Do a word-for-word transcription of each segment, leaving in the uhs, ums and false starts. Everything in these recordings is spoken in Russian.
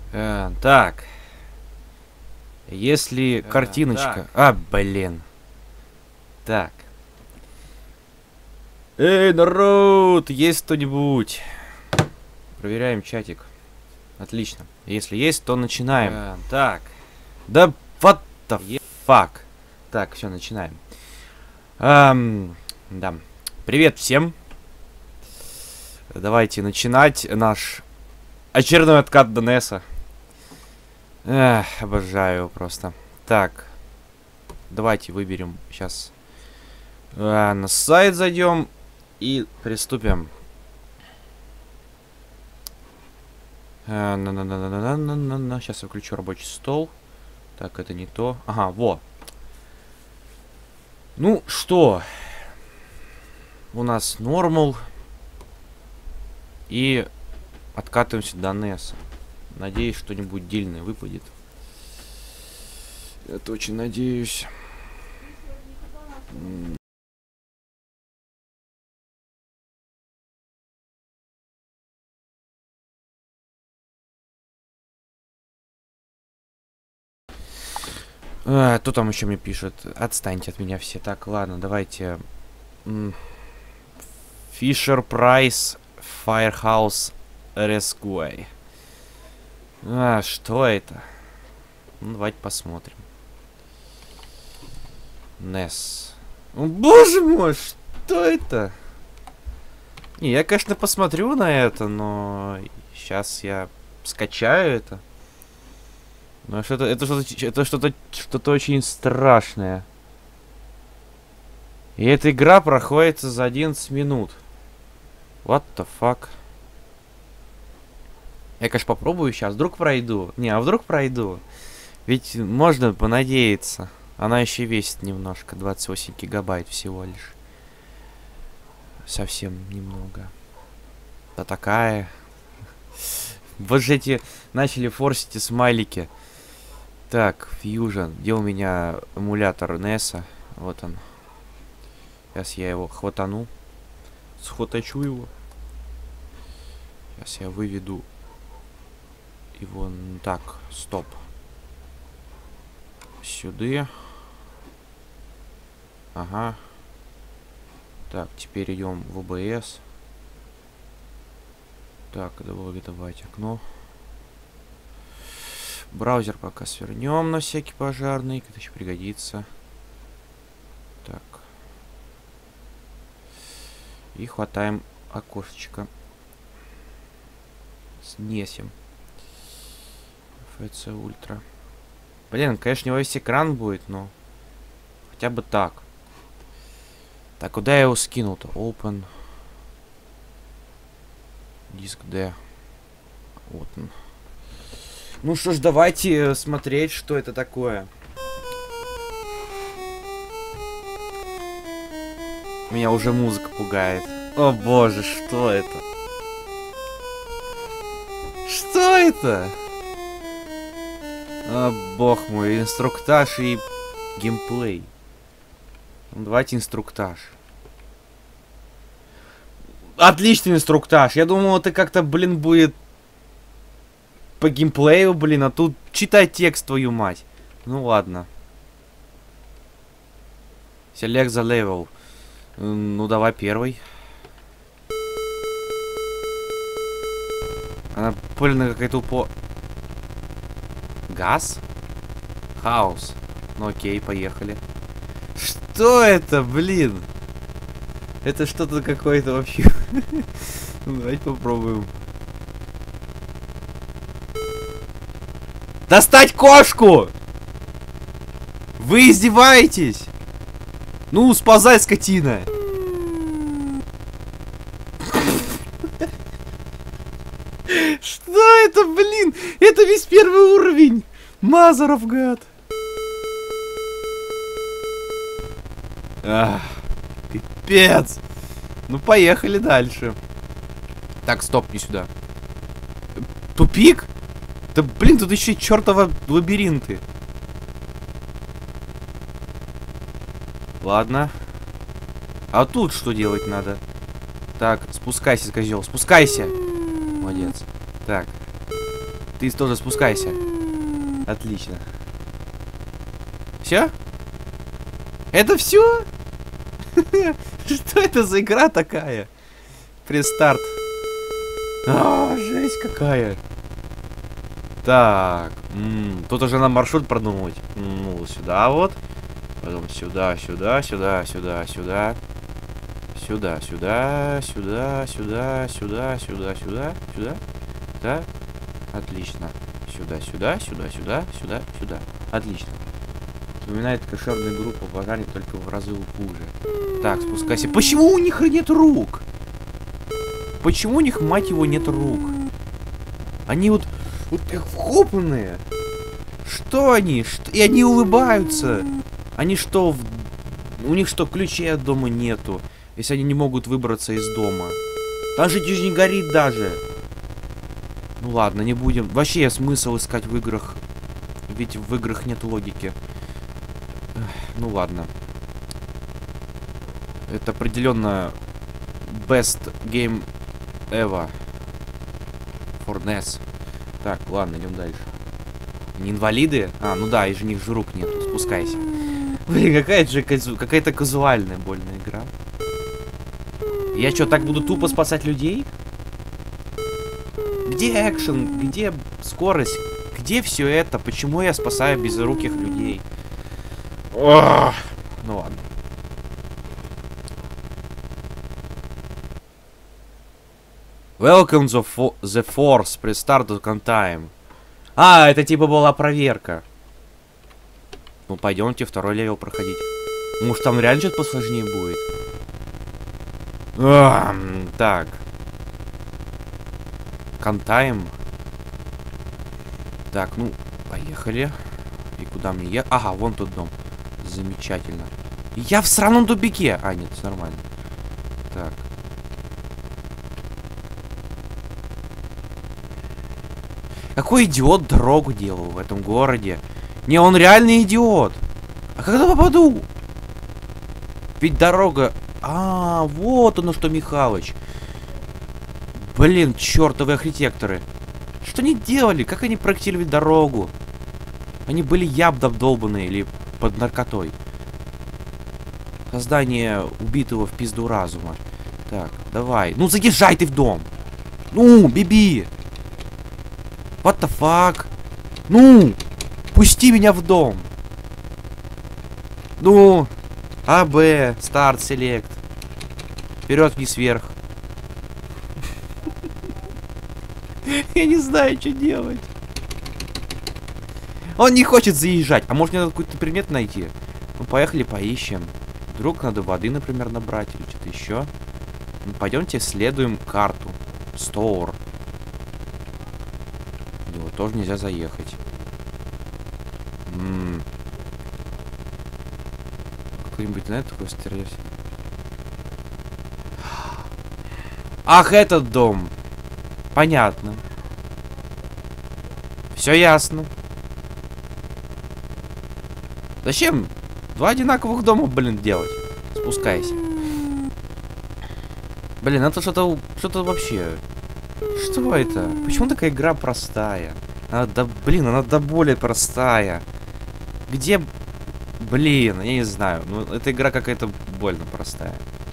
Э, так. Если Э, картиночка... так. А, блин. Так. Эй, народ! Есть кто-нибудь? Проверяем чатик. Отлично. Если есть, то начинаем. Э, так. Да what the fuck. Так, все, начинаем. Эм, да. Привет всем. Давайте начинать наш очередной откат Донеса. Эх, обожаю его просто. Так. Давайте выберем сейчас. А, на сайт зайдем и приступим. А, на -на -на -на -на -на -на -на. Сейчас я включу рабочий стол. Так, это не то. Ага, во. Ну что? У нас нормал. И откатываемся до Неса. Надеюсь, что-нибудь дельное выпадет. Это очень надеюсь. А, кто там еще мне пишет? Отстаньте от меня все. Так, ладно, давайте. Fisher Price Firehouse Rescue. А, что это? Ну, давайте посмотрим. Нес. О, боже мой, что это? Не, я, конечно, посмотрю на это, но сейчас я скачаю это. Но что-то, это что-то, это что-то, что-то очень страшное. И эта игра проходит за одиннадцать минут. What the fuck? Я, конечно, попробую сейчас. Вдруг пройду. Не, а вдруг пройду? Ведь можно понадеяться. Она еще весит немножко. двадцать восемь гигабайт всего лишь. Совсем немного. Да такая. Вот же эти начали форсить и смайлики. Так, Fusion. Где у меня эмулятор Неса? Вот он. Сейчас я его хватану. Схватачу его. Сейчас я выведу его. Так, стоп. Сюда. Ага. Так, теперь идем в о бэ эс. Так, давай давайте окно. Браузер пока свернем на всякий пожарный. Это еще пригодится. Так. И хватаем окошечко. Снесем. эф си Ультра. Блин, конечно, не весь экран будет, но хотя бы так. Так, куда я его скинул-то? Open. Диск D. Вот он. Ну что ж, давайте смотреть, что это такое. Меня уже музыка пугает. О боже, что это? Что это? О бог мой, инструктаж и геймплей. Ну, давайте инструктаж. Отличный инструктаж. Я думал, это как-то, блин, будет по геймплею, блин, а тут читай текст, твою мать. Ну ладно. Select the level. Ну, давай первый. Она, блин, какая-то упо... Газ? Хаус. Ну окей, поехали. Что это, блин? Это что-то какое-то вообще. Давайте попробуем. Достать кошку! Вы издеваетесь? Ну, сползай, скотина! Что это, блин? Это весь первый уровень! Мазеров, гад! Ах, пипец! Ну, поехали дальше. Так, стоп, не сюда. Тупик? Да, блин, тут еще чертова лабиринты. Ладно. А тут что делать надо? Так, спускайся, козел, спускайся. Молодец. Так. Ты тоже спускайся. Отлично. Все? Это все? Что это за игра такая? Престарт. А, жесть какая. Так. М-м, тут уже на маршрут продумывать. Ну, сюда вот. Потом сюда, сюда, сюда, сюда, сюда. Сюда, сюда, сюда, сюда, сюда, сюда, сюда, сюда. Да. Отлично. Сюда, сюда, сюда, сюда, сюда, сюда. Отлично. Вспоминает кошерную группу пожарить только в разы хуже. Так, спускайся. Почему у них нет рук? Почему у них, мать его, нет рук? Они вот, вот как вкопанные. Что они? Что? И они улыбаются. Они что? В... У них что, ключей от дома нету? Если они не могут выбраться из дома. Там же не горит даже. Ну ладно, не будем. Вообще смысл искать в играх. Ведь в играх нет логики. Эх, ну ладно. Это определенно best game ever for эн и эс. Так, ладно, идем дальше. Не инвалиды? А, ну да, из них же рук нету. Спускайся. Блин, какая же казу... какая-то казуальная больная игра. Я что, так буду тупо спасать людей? Где экшен? Где скорость? Где все это? Почему я спасаю безруких людей? Ох! Ну ладно. Welcome to fo the Force. Restart on time. А, это типа была проверка. Ну, пойдемте второй левел проходить. Может, там реально что-то посложнее будет? А, так. Контайм. Так, ну, поехали. И куда мне ехать? Ага, вон тот дом. Замечательно. Я в сраном тупике. А, нет, все нормально. Так. Какой идиот дорогу делал в этом городе? Не, он реальный идиот. А когда попаду? Ведь дорога... А, вот оно что, Михалыч. Блин, чертовы архитекторы. Что они делали? Как они проектировали дорогу? Они были ябд обдолбанные или под наркотой. Создание убитого в пизду разума. Так, давай. Ну, заезжай ты в дом. Ну, биби. What the fuck? Ну, пусти меня в дом. Ну, А, Б, старт, селект. Вперед, вниз, вверх. Я не знаю, что делать. Он не хочет заезжать. А может, мне надо какой-то предмет найти? Ну, поехали, поищем. Вдруг надо воды, например, набрать или что-то еще. Ну, пойдемте исследуем карту. Store. В него тоже нельзя заехать. М-м. Какой-нибудь, знаете, такой стресс. Ах, этот дом. Понятно. Все ясно. Зачем два одинаковых дома, блин, делать? Спускайся. Блин, это что-то что-то вообще. Что это? Почему такая игра простая? Она, да, блин, она до боли простая. Где... Блин, я не знаю. Ну, эта игра какая-то больно простая.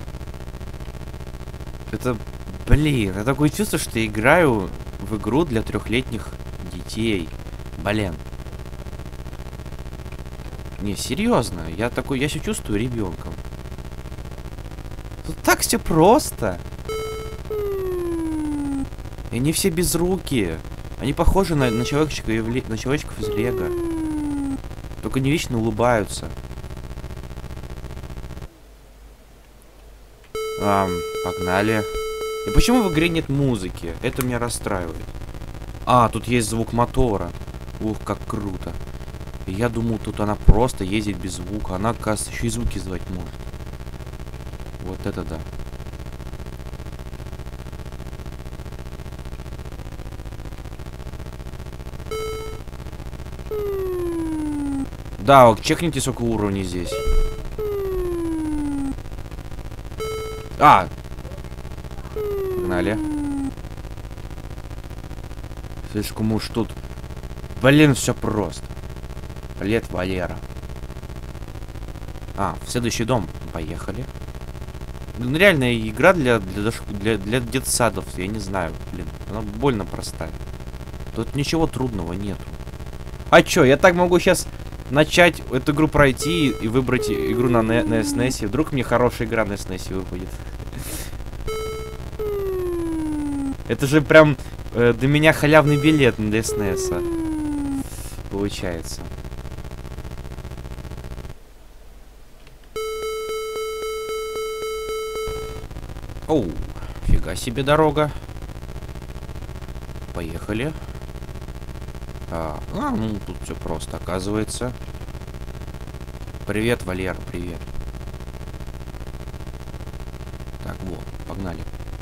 Это... Блин, я такое чувство, что я играю в игру для трехлетних детей. Блин. Не, серьезно. Я такой... Я себя чувствую ребенком. Тут так все просто. И они все безрукие. Они похожи на, на, человечка, на человечков из Лего. Только не вечно улыбаются. А, погнали. И почему в игре нет музыки? Это меня расстраивает. А, тут есть звук мотора. Ух, как круто. И я думал, тут она просто ездит без звука. Она, оказывается, еще и звуки издавать может. Вот это да. Да, вот чекните, сколько уровней здесь. А! Погнали. Слишком уж тут... Блин, все просто. Привет, Валера. А, в следующий дом. Поехали. Ну, реальная игра для, для, для, для детсадов. Я не знаю, блин. Она больно простая. Тут ничего трудного нету. А чё, я так могу сейчас начать эту игру пройти и выбрать игру на, на, на эс эн эс. Вдруг мне хорошая игра на эс эн эс выпадет. Это же прям э, для меня халявный билет на эс эн эс. Получается. Оу, фига себе дорога. Поехали. А, а, ну тут все просто, оказывается. Привет, Валера, привет. Так, вот, погнали.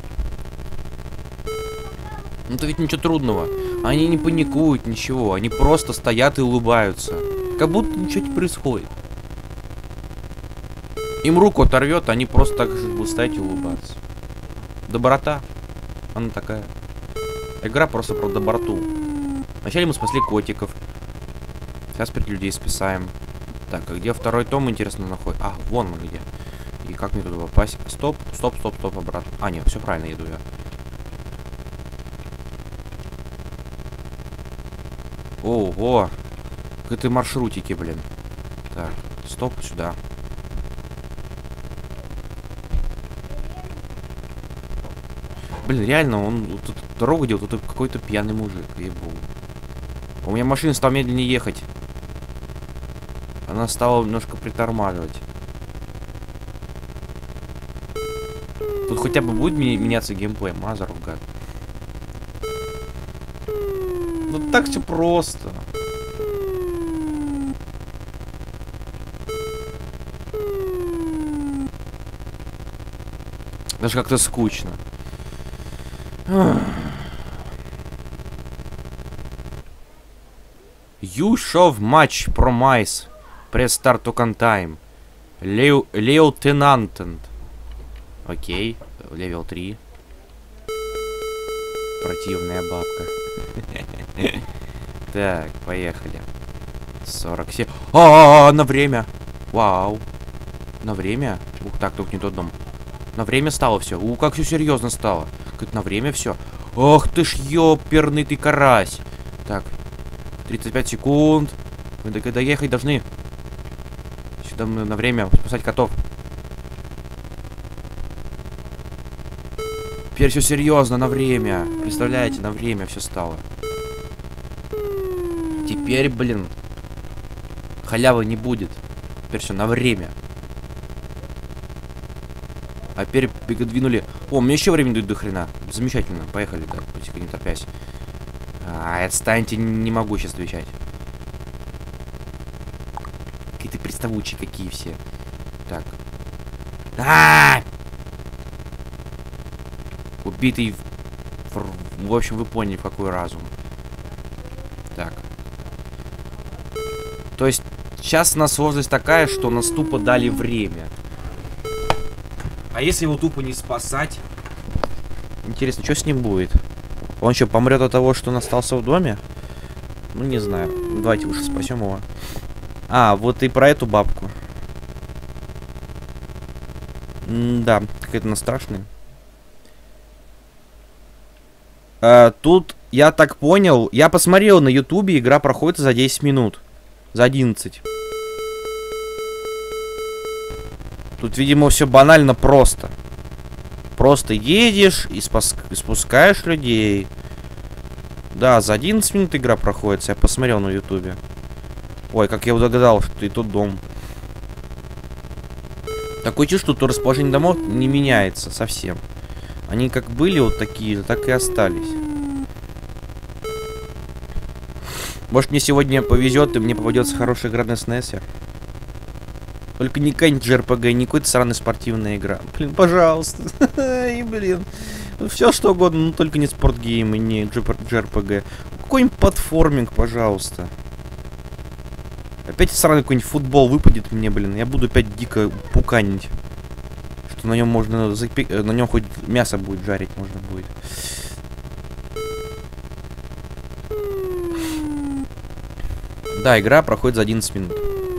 Ну то ведь ничего трудного. Они не паникуют, ничего. Они просто стоят и улыбаются. Как будто ничего не происходит. Им руку оторвет, они просто так же будут стоять и улыбаться. Доброта. Она такая. Игра просто про доброту. Вначале мы спасли котиков. Сейчас перед людей спасаем. Так, а где второй том, интересно, находится? А, вон мы где. И как мне туда попасть? Стоп, стоп, стоп, стоп, обратно. А, нет, все правильно, иду я. Ого! Какие-то маршрутики, блин. Так, стоп, сюда. Блин, реально, он тут дорогу делал, тут какой-то пьяный мужик, ебу. У меня машина стала медленнее ехать. Она стала немножко притормаживать. Тут хотя бы будет меняться геймплей, мазаров, гад. Ну так все просто. Даже как-то скучно. You show much promise. Press start to time. Lieutenant. Окей, левел три. Противная бабка. Так, поехали. сорок семь. А, на время. Вау. На время? Ух, так, только не тот дом. На время стало все. У, как все серьезно стало. Как на время все. Ох ты ж ёперный ты карась. Так. тридцать пять секунд. Мы до доехать должны. Сюда мы на время спасать котов. Теперь все серьезно, на время. Представляете, на время все стало. Теперь, блин, халявы не будет. Теперь все на время. А теперь двинули. О, мне еще время дают до хрена. Замечательно. Поехали, так, потихоньку, не торопясь. А, отстаньте, не могу сейчас отвечать. Какие-то приставучие какие все. Так. А-а-а! Убитый. В общем, вы поняли, в какой разум. Так. То есть, сейчас у нас сложность такая, что нас тупо дали время. А если его тупо не спасать? Интересно, что с ним будет? Он что, помрет от того, что он остался в доме? Ну, не знаю. Давайте лучше спасем его. А, вот и про эту бабку. М-да, какая-то она страшная. А, тут, я так понял, я посмотрел на ютубе, игра проходит за десять минут. За одиннадцать. Тут, видимо, все банально просто. Просто едешь и, спас... и спускаешь людей. Да, за одиннадцать минут игра проходит. Я посмотрел на ютубе. Ой, как я догадал, что и тут дом. Такое чувство, что расположение домов не меняется совсем. Они как были вот такие, так и остались. Может, мне сегодня повезет, и мне попадется хорошая игра на эс эн эс. Только не какая-нибудь джей ар пи джи, не какая-то сраная спортивная игра. Блин, пожалуйста. И, блин. Все что угодно, но только не спортгеймы, не джей ар пи джи. Какой-нибудь платформинг, пожалуйста. Опять сраный какой-нибудь футбол выпадет мне, блин. Я буду опять дико пуканить. Что на нем можно запек... На нем хоть мясо будет жарить можно будет. Да, игра проходит за одиннадцать минут.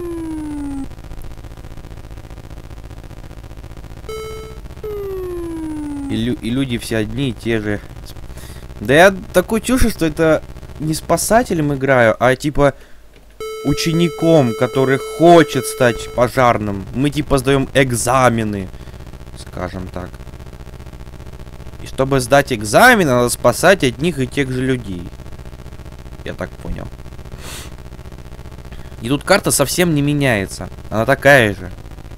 И, лю и люди все одни и те же. Да я такой чушь, что это не спасателем играю, а типа учеником, который хочет стать пожарным. Мы типа сдаем экзамены, скажем так. И чтобы сдать экзамен, надо спасать одних и тех же людей. Я так понял. И тут карта совсем не меняется. Она такая же.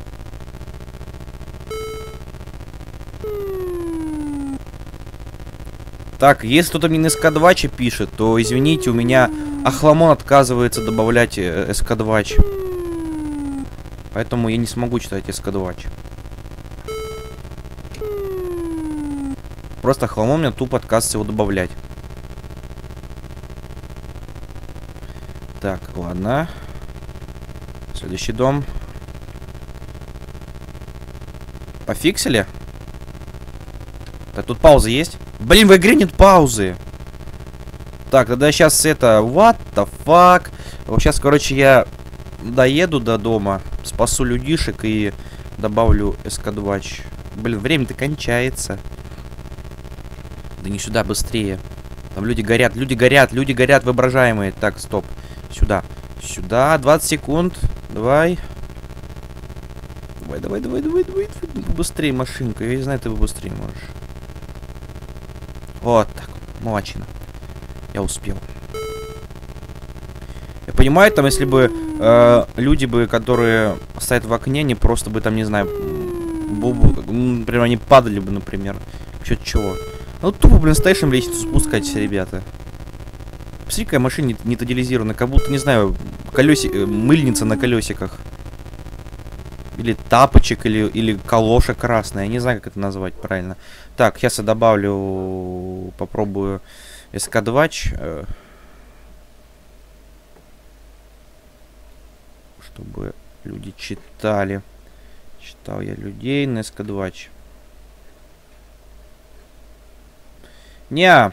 Так, если кто-то мне на эс ка два пишет, то извините, у меня Охламон отказывается добавлять эс ка два. Поэтому я не смогу читать эс ка два. Просто Охламон мне тупо отказывается его добавлять. Так, ладно. Следующий дом. Пофиксили? Так, тут пауза есть? Блин, в игре нет паузы. Так, тогда сейчас это... What the fuck? Вот сейчас, короче, я доеду до дома, спасу людишек и добавлю эс ка два. Блин, время-то кончается. Да не сюда, быстрее. Там люди горят, люди горят, люди горят, воображаемые. Так, стоп. Сюда. Сюда. двадцать секунд. Давай. Давай, давай, давай, давай, давай. Быстрее, машинка. Я не знаю, ты быстрее можешь. Вот так. Молодчина. Я успел. Я понимаю, там, если бы э, люди бы, которые стоят в окне, не просто бы там, не знаю, бубу, например, они падали бы, например. Чё-то чего. Ну, тупо, блин, стоишь им лестницу спускать, ребята. Посмотри, какая машина не, не тодилизирована, как будто, не знаю, колеси... мыльница на колесиках. Или тапочек, или, или калоша красная. Я не знаю, как это назвать правильно. Так, сейчас я добавлю... Попробую эс ка два. Чтобы люди читали. Читал я людей на эс ка два. Не.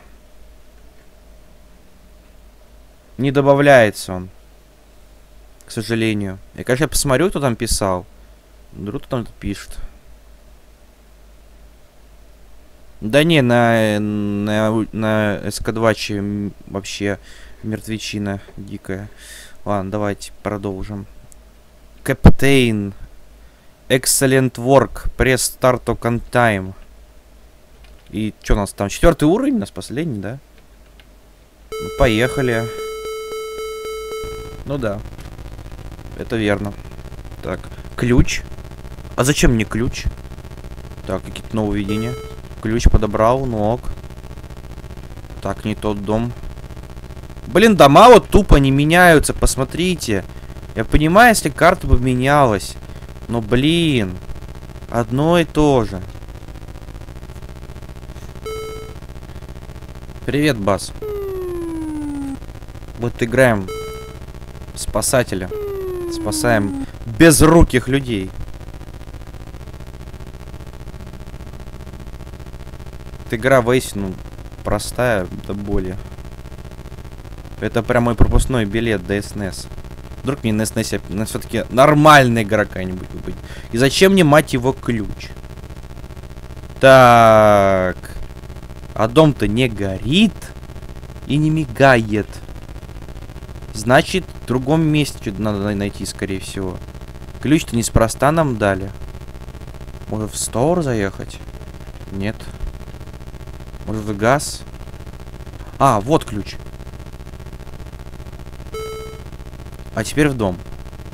Не добавляется он. К сожалению. Я, конечно, посмотрю, кто там писал. Вдруг кто там пишет. Да не, на, на, на эс ка два вообще мертвечина дикая. Ладно, давайте продолжим. Captain. Excellent work. Press start to on time. И что у нас там? Четвертый уровень у нас последний, да? Ну, поехали. Ну да. Это верно. Так, ключ. А зачем мне ключ? Так, какие-то нововведения. Ключ подобрал, ну ок. Так, не тот дом. Блин, дома вот тупо не меняются, посмотрите. Я понимаю, если карта бы менялась. Но, блин, одно и то же. Привет, Бас. Вот играем спасателя. Спасаем безруких людей. Эта игра воистину простая до боли. Это прям мой пропускной билет до эс эн эс. Вдруг мне на эс эн эс все-таки нормальная игра какая-нибудь будет. И зачем мне, мать его, ключ? Так. А дом-то не горит и не мигает. Значит, в другом месте что-то надо найти, скорее всего. Ключ-то неспроста нам дали. Может, в стор заехать? Нет. Может, в газ? А, вот ключ. А теперь в дом.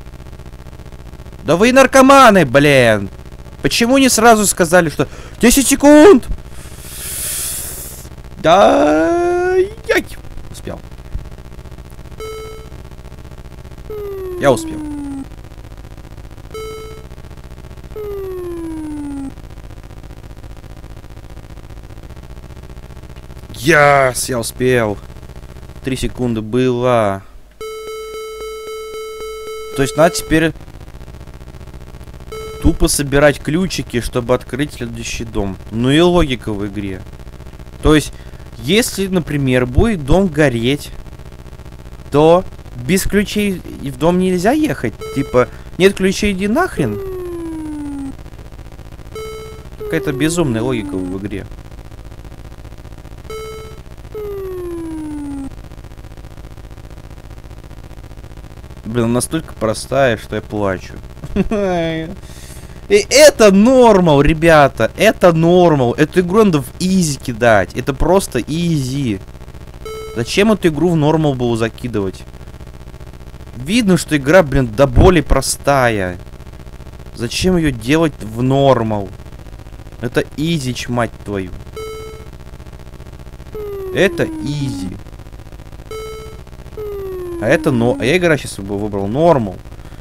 Да вы наркоманы, блин! Почему не сразу сказали, что... десять секунд! Да... Я успел. Я успел. Yes, я успел. Три секунды было. То есть надо теперь тупо собирать ключики, чтобы открыть следующий дом. Ну и логика в игре. То есть, если, например, будет дом гореть, то Без ключей в дом нельзя ехать? Типа, нет ключей, иди нахрен? Какая-то безумная логика в игре. Блин, настолько простая, что я плачу. И это нормал, ребята. Это нормал. Эту игру надо в изи кидать. Это просто изи. Зачем эту игру в нормал было закидывать? Видно, что игра, блин, до боли простая. Зачем ее делать в нормал? Это изич, мать твою. Это изи. А это но... А я игра сейчас выбрал нормал.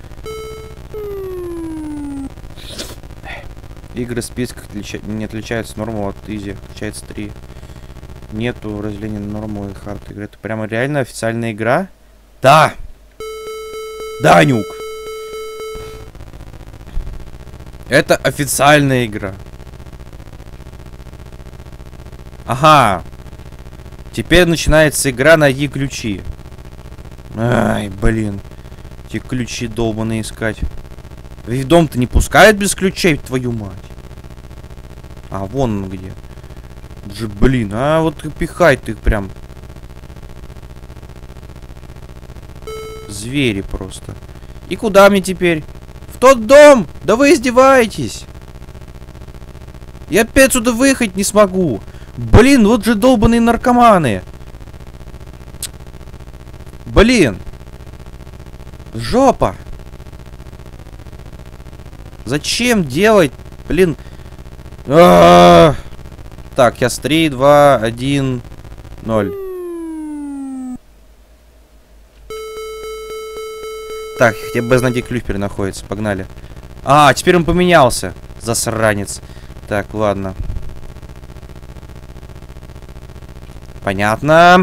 Игры в списках отлича... не отличаются нормал от изи. Отличается три. Нету разделения на нормал и хард игры. Это прямо реально официальная игра? Да! Да, Нюк! Это официальная игра. Ага. Теперь начинается игра «Найди ключи». Ай, блин. Эти ключи долбаные искать. Ведь в дом-то не пускают без ключей, твою мать. А, вон он где. Же, блин, а вот пихай ты их прям. Звери просто. И куда мне теперь? В тот дом! Да вы издеваетесь! Я опять сюда выехать не смогу. Блин, вот же долбаные наркоманы. Блин. Жопа. Зачем делать? Блин. А-а-а. Так, я с три, два, один, ноль. Так, хотя бы знать, где ключ теперь находится. Погнали. А, теперь он поменялся. Засранец. Так, ладно. Понятно.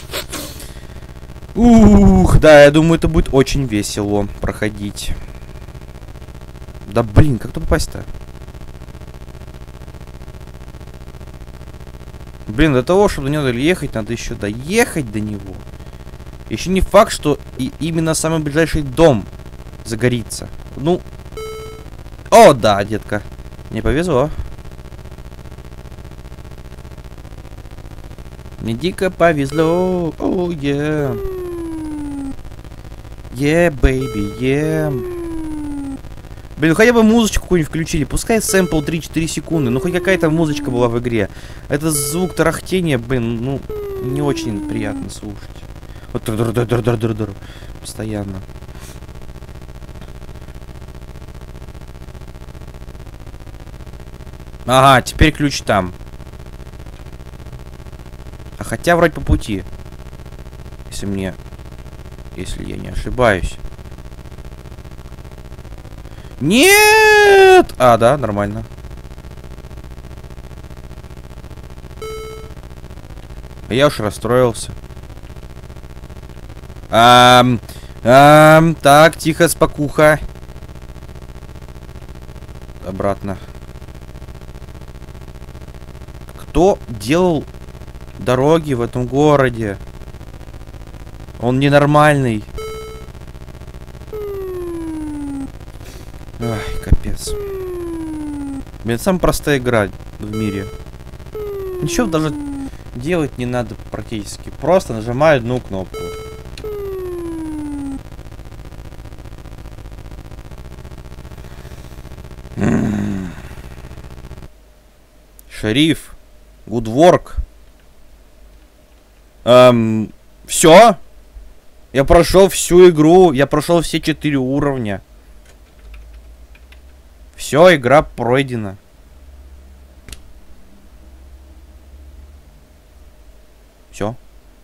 Ух, да, я думаю, это будет очень весело проходить. Да блин, как тут попасть-то? Блин, до того, чтобы до него ехать, надо еще доехать до него. Еще не факт, что и именно самый ближайший дом загорится. Ну. О, да, детка. Не повезло. Мне дико повезло. О, oh, yeah. Yeah, baby, yeah. Блин, хотя бы музычку какую-нибудь включили. Пускай сэмпл три-четыре секунды. Ну, хоть какая-то музычка была в игре. Это звук тарахтения, блин, ну, не очень приятно слушать. Вот постоянно. Ага, теперь ключ там. А хотя вроде по пути. Если мне... Если я не ошибаюсь. Нет! А, да, нормально. А я уж расстроился. Ам, ам, так, тихо, спокуха. Обратно. Кто делал дороги в этом городе? Он ненормальный. Ай, капец. Блин, самая простая игра в мире. Ничего даже делать не надо практически. Просто нажимаю одну кнопку. Шериф. Good work. Эм, все? Я прошел всю игру. Я прошел все четыре уровня. Все, игра пройдена. Все.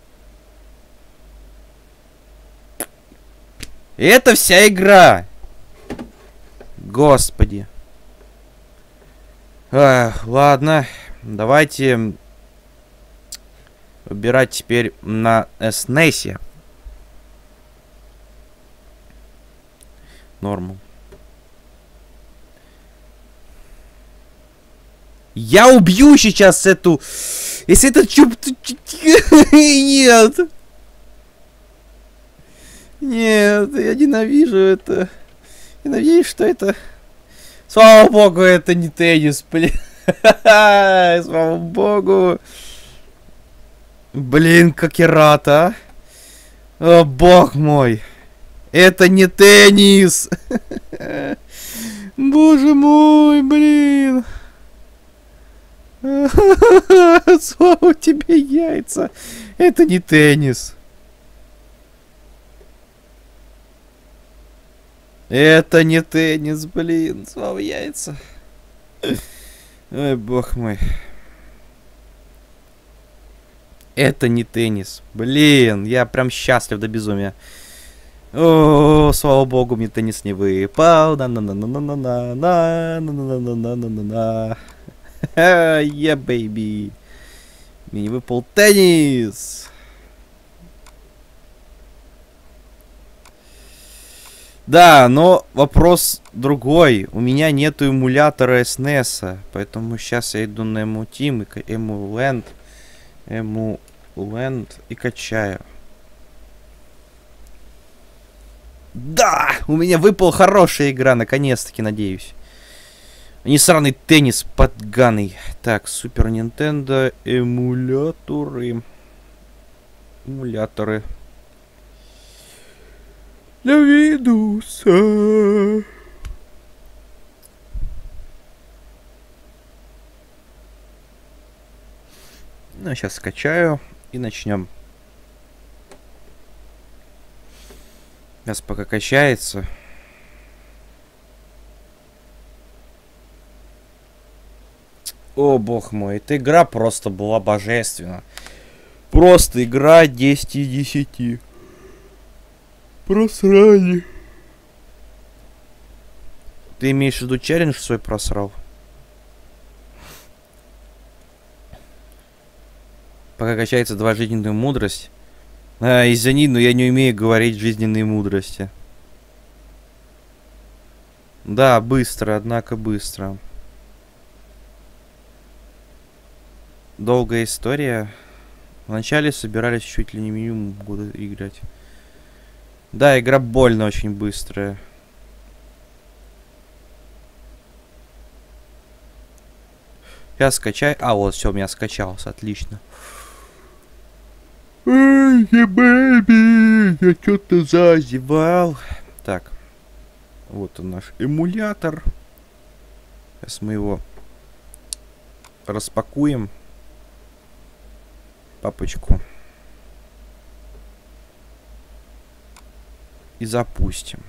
Это вся игра. Господи. Ах, ладно. Давайте выбирать теперь на эс эн и эс. Нормал. Я убью сейчас эту... Если это чуб... Нет. Нет, я ненавижу это. Ненавижу, что это... Слава богу, это не теннис, блин. Слава богу. Блин, как я рад, а. О, бог мой. Это не теннис. Боже мой, блин. Слава тебе яйца. Это не теннис. Это не теннис, блин. Слава яйца. Ой, бог мой. Это не теннис. Блин, я прям счастлив до безумия. О, слава богу, мне теннис не выпал. На-на-на-на-на-на-на-на-на-на-на-на-на-на. Yeah, baby. Мне не выпал теннис. Да, но вопрос другой. У меня нету эмулятора эс эн и эс, поэтому сейчас я иду на Emu-Team, Emu-Land, Emu-Land и качаю. Да! У меня выпала хорошая игра, наконец-таки, надеюсь. Не сраный теннис подганый. Так, Супер Нинтендо, эмуляторы. Эмуляторы. Для Виндоуса. Ну, сейчас скачаю и начнем. Сейчас пока качается. О, бог мой, эта игра просто была божественна. Просто игра десять из десяти. Просрали. Ты имеешь в виду челлендж свой просрал? Пока качается два жизненную мудрость. А, извини, но я не умею говорить жизненные мудрости. Да, быстро, однако быстро. Долгая история. Вначале собирались чуть ли не минимум года играть. Да, игра больно очень быстрая. Я скачаю. А, вот, все, у меня скачалось. Отлично. Эй, бэби, я что-то зазевал. Так. Вот он наш эмулятор. Сейчас мы его распакуем. Папочку. И запустим.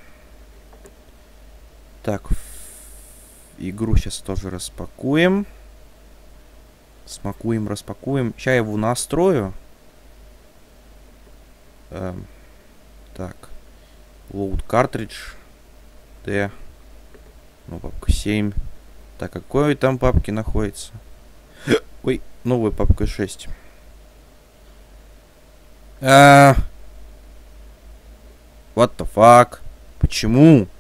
Так. Игру сейчас тоже распакуем. Смакуем, распакуем. Сейчас я его настрою. Эм, так. Load cartridge. Д. Ну, папка семь. Так, какой там папки находится? Ой, новая папка шесть. А, what the fuck? Почему?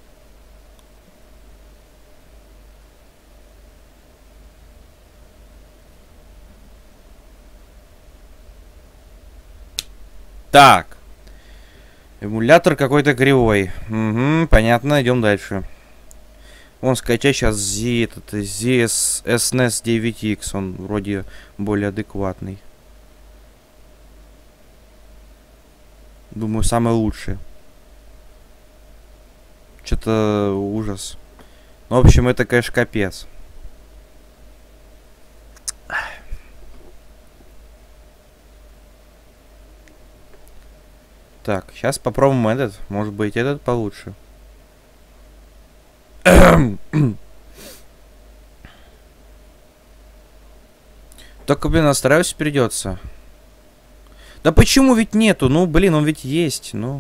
Так. Эмулятор какой-то кривой. Угу, понятно, идем дальше. Вон, скачай сейчас Z, этот, зет эс эн и эс девять икс. Он вроде более адекватный. Думаю, самый лучший. Что-то ужас. Ну, в общем, это, конечно, капец. Так, сейчас попробуем этот. Может быть, этот получше. Только, блин, настраиваться придется. Да почему ведь нету? Ну, блин, он ведь есть. Ну.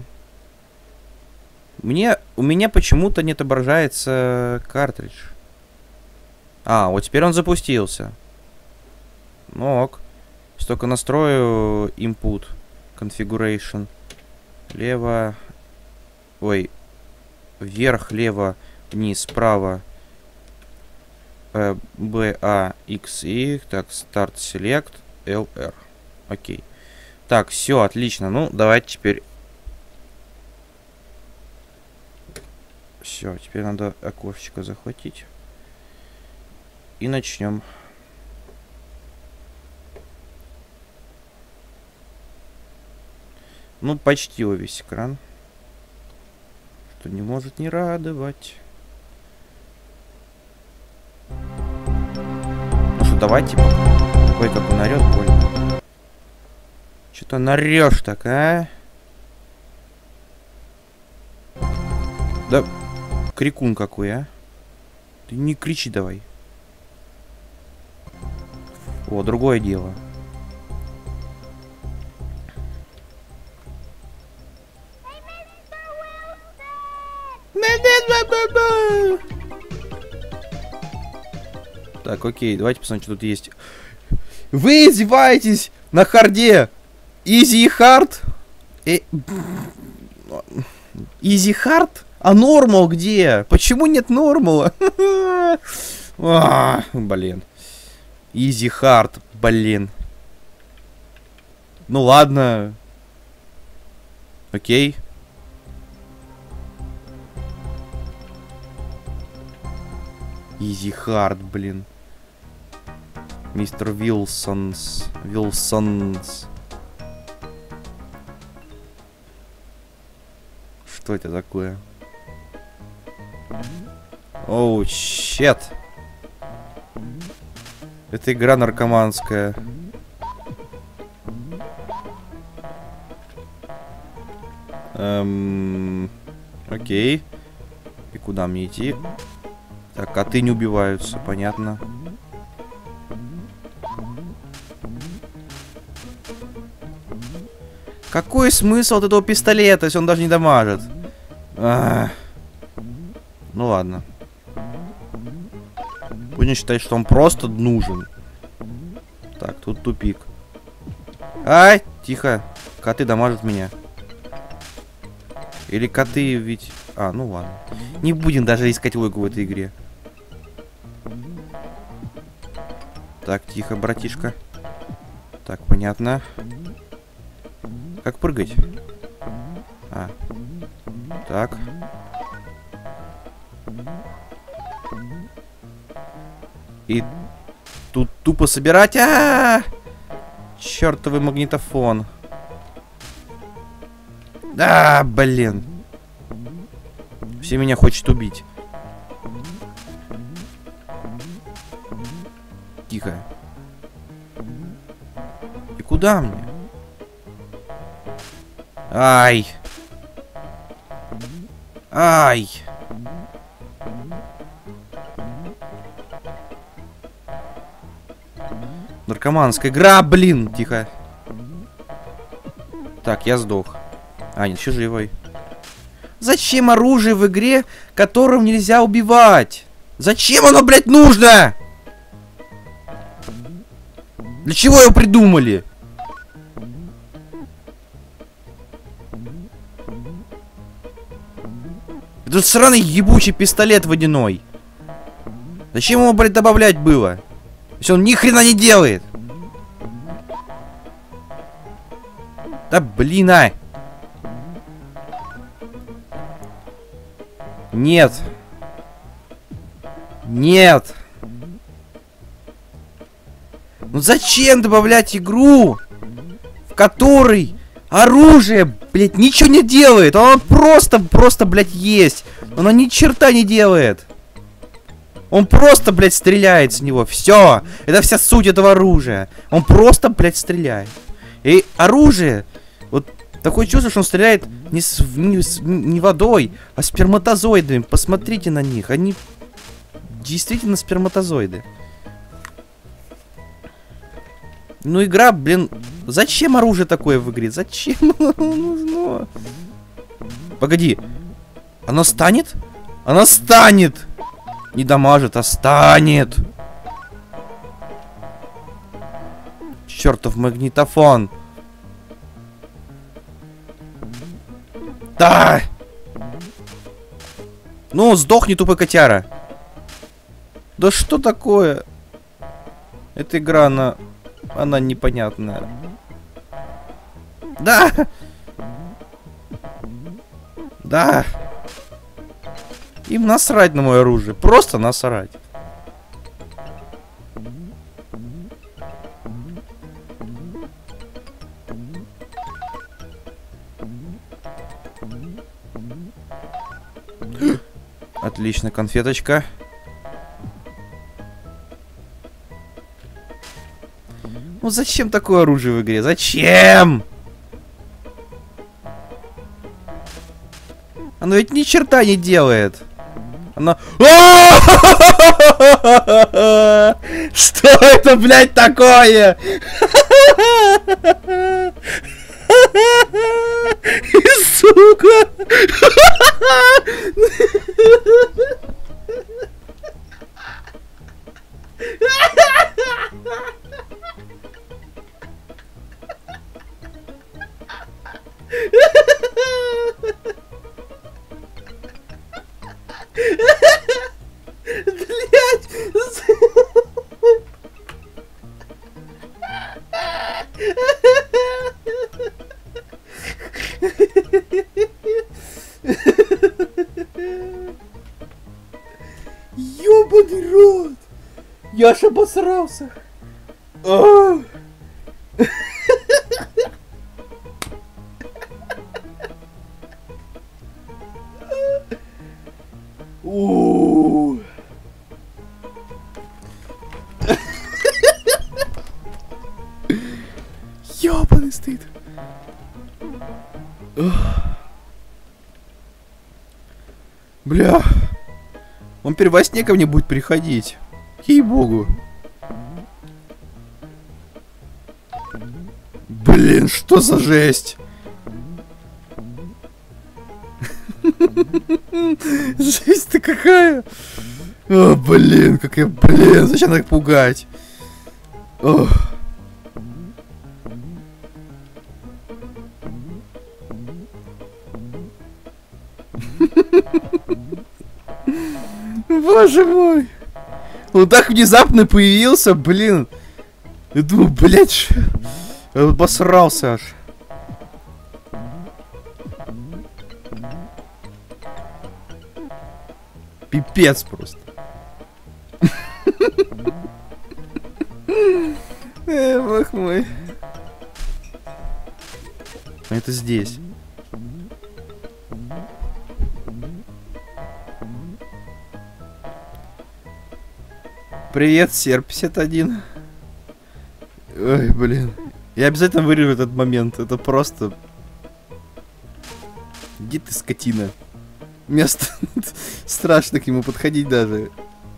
Мне, у меня почему-то не отображается картридж. А, вот теперь он запустился. Ну ок. Столько настрою input configuration. Лево. Ой. Вверх, лево, вниз, справа. B, A, X, Y. Так, Start Select, L, R. Окей. Так, все, отлично. Ну, давайте теперь Все, теперь надо окошечко захватить. И начнем. Ну, почти весь экран. Что не может не радовать. Ну что, давай, типа... Ой, как он орёт, больно. Что-то нарёшь так, а? Да, крикун какой, а? Ты не кричи давай. О, другое дело. Так, окей, давайте посмотрим, что тут есть. Вы издеваетесь на харде? Easy и hard? Э... Easy hard? А нормал где? Почему нет нормала? а, блин. Easy hard, блин. Ну ладно. Окей. Easy hard, блин. Мистер Вилсонс. Вилсонс. Что это такое? Оу, щет. Это игра наркоманская. Эм... Окей. И куда мне идти? Так, коты не убиваются, понятно. Какой смысл от этого пистолета, если он даже не дамажит? Ах. Ну ладно. Будем считать, что он просто нужен. Так, тут тупик. Ай, тихо. Коты дамажат меня. Или коты ведь... А, ну ладно. Не будем даже искать логику в этой игре. Так, тихо, братишка. Так, понятно. Как прыгать? А. Так. И тут тупо собирать. А-а-а! Чёртовый магнитофон. А, блин. Все меня хочет убить. Тихо. И куда мне? Ай. Ай. Наркоманская игра, блин. Тихо. Так, я сдох. А, нет, еще живой. Зачем оружие в игре, которым нельзя убивать? Зачем оно, блядь, нужно? Для чего его придумали? Это сраный ебучий пистолет водяной. Зачем его, блядь, добавлять было? Если он ни хрена не делает. Да блин, а. Нет. Нет. Ну зачем добавлять игру, в которой оружие, блядь, ничего не делает? Оно просто, просто, блядь, есть. Оно ни черта не делает. Он просто, блядь, стреляет с него. Все. Это вся суть этого оружия. Он просто, блядь, стреляет. И оружие... Вот такое чувство, что он стреляет не, с, не, с, не водой, а сперматозоидами. Посмотрите на них. Они действительно сперматозоиды. Ну, игра, блин... Зачем оружие такое в игре? Зачем оно нужно? Погоди. Оно станет? Оно станет! Не дамажит, а станет! Чертов магнитофон! Да! Ну, сдохни, тупой котяра! Да что такое? Эта игра, она... Она непонятная. Да! Да! Им насрать на мое оружие. Просто насрать. Отлично, конфеточка. Ну зачем такое оружие в игре? Зачем? Оно ведь ни черта не делает. Оно... Что это, блядь, такое? Сука! Блять! Ёбаный рот! Я аж обосрался! А! У. Ёбаный стыд. Бля. Он теперь во сне ко мне будет приходить. Ей-богу. Блин, что за жесть? Жесть-то какая! О, блин, как я, блин, зачем так пугать? Ох. Боже мой! Он так внезапно появился, блин. Я думаю, блядь, я обосрался аж. Пипец просто. Эх, бог мой. Это здесь. Привет, Серп пятьдесят один. Ой, блин. Я обязательно вырежу этот момент. Это просто... Иди ты, скотина. Мне страшно к нему подходить даже.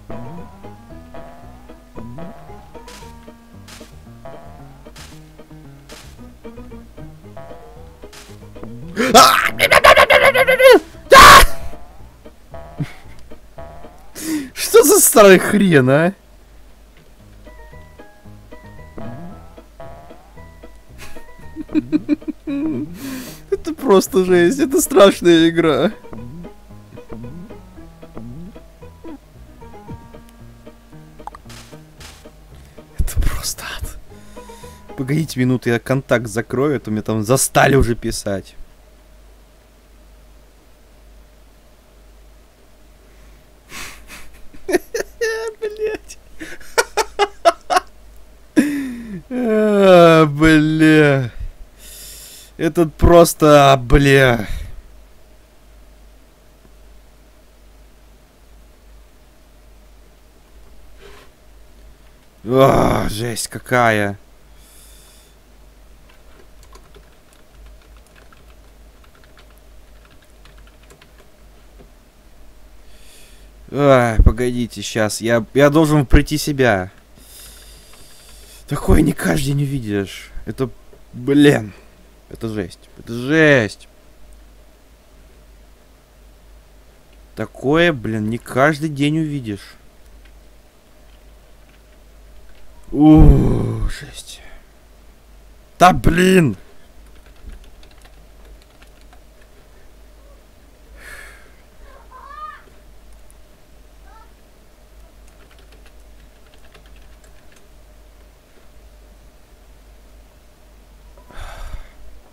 Что за старая хрен, а? Это просто жесть, это страшная игра. Это просто ад. Погодите минуту, я контакт закрою, а то мне там застали уже писать. Блять. Бля. Этот просто, бля. О, жесть какая. Ай, погодите, сейчас. Я, я должен прийти в себя. Такое не каждый день увидишь. Это, блин. Это жесть. Это жесть. Такое, блин, не каждый день увидишь. Ууу, жесть. Да, блин.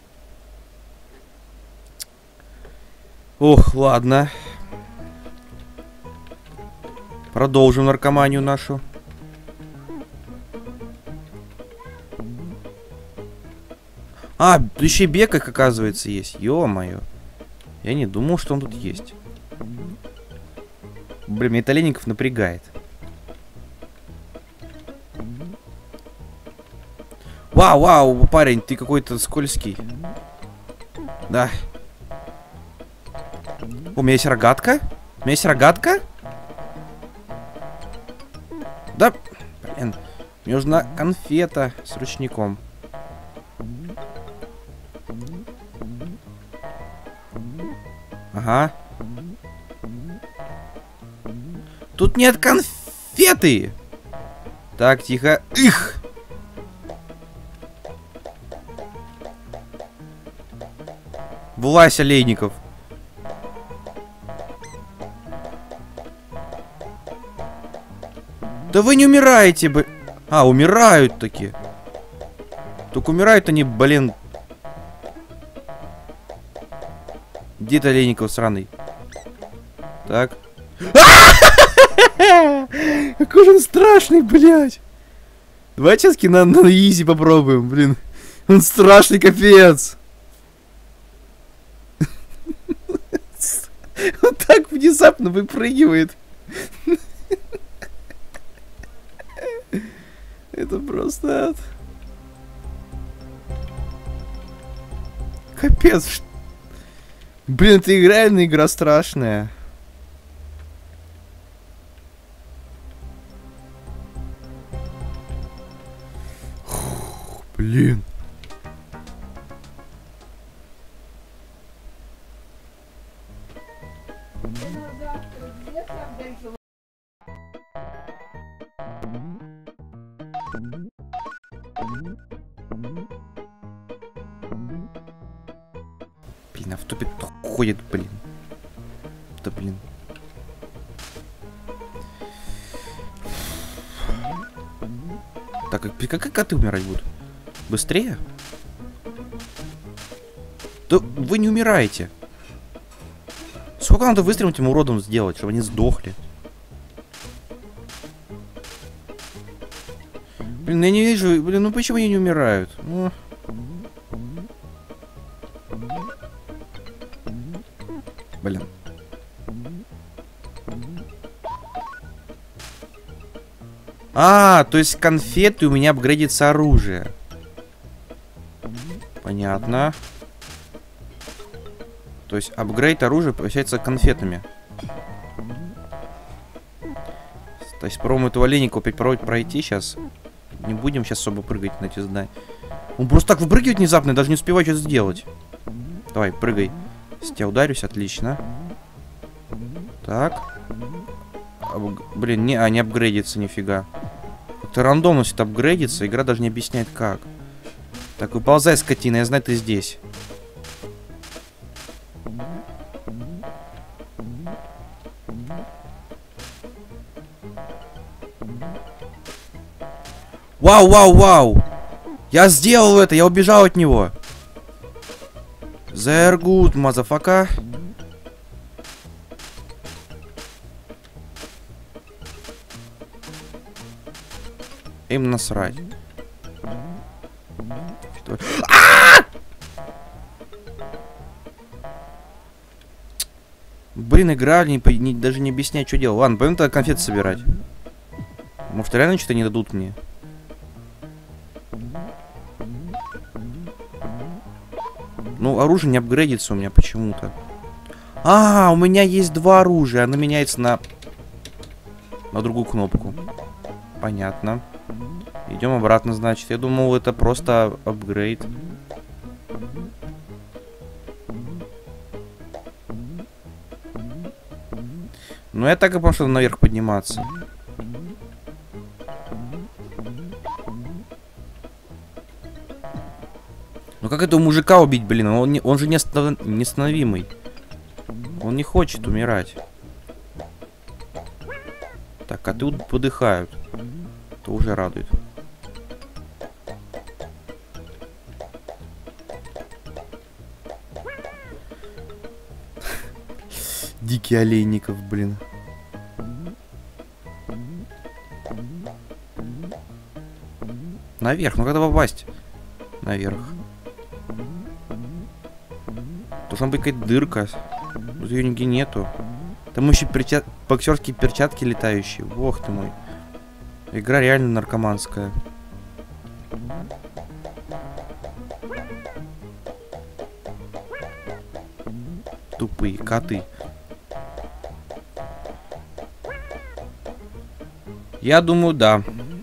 Ох, ладно. Продолжим наркоманию нашу. А, тут еще и бег, как оказывается, есть. Ё-моё. Я не думал, что он тут есть. Блин, меня Толенников напрягает. Вау, вау, парень, ты какой-то скользкий. Да. У меня есть рогатка? У меня есть рогатка? Да, блин. Мне нужна конфета с ручником. Ага. Тут нет конфеты! Так, тихо. Их! Влась, Олейников. Да вы не умираете, бы. А, умирают таки. Только умирают они, блин. Где ты, Олейников, сраный? Так. Какой же он страшный, блядь. Давайте сейчас на, на изи попробуем, блин. Он страшный, капец. Он так внезапно выпрыгивает. Это просто... Капец. Блин, это реально игра страшная. Фух, блин. Блин, а в тупе ходит, блин. Да блин. Так, как, как коты умирать будут? Быстрее? Да вы не умираете. Сколько надо выстрелом этим уродом сделать, чтобы они сдохли? Блин, я не вижу. Блин, ну почему они не умирают? Ну... Блин. А, то есть конфеты у меня апгрейдится оружие. Понятно. То есть апгрейд оружия получается конфетами. То есть попробуем этого Олейникова опять пройти сейчас. Не будем сейчас особо прыгать на эти здания. Он просто так выпрыгивает внезапно, я даже не успеваю что-то сделать. Давай, прыгай. С тебя ударюсь, отлично. Так. Об... Блин, не, а не апгрейдится нифига. Как-то рандомность это апгрейдится, игра даже не объясняет как. Так, выползай, скотина, я знаю, ты здесь. Вау, вау, вау! Я сделал это, я убежал от него. They're good, мазафака. Им насрать. Что? А-а-а! Блин, игра не, не, даже не объясняет, что делать. Ладно, пойдем тогда конфеты собирать. Может, реально что-то не дадут мне? Ну, оружие не апгрейдится у меня почему-то. А, у меня есть два оружия. Оно меняется на... на другую кнопку. Понятно. Идем обратно, значит. Я думал, это просто апгрейд. Ну, я так и понял, что наверх подниматься. Ну как этого мужика убить, блин? Он, не, он же не останов... неостановимый. Он не хочет умирать. Так, коты подыхают. Это уже радует. Дикий Олейников, блин. Наверх. Ну когда попасть? Наверх. Должна быть какая-то дырка. Тут ее нигде нету. Там еще перчат... боксерские перчатки летающие. Ох ты мой. Игра реально наркоманская. Тупые коты. Я думаю, да.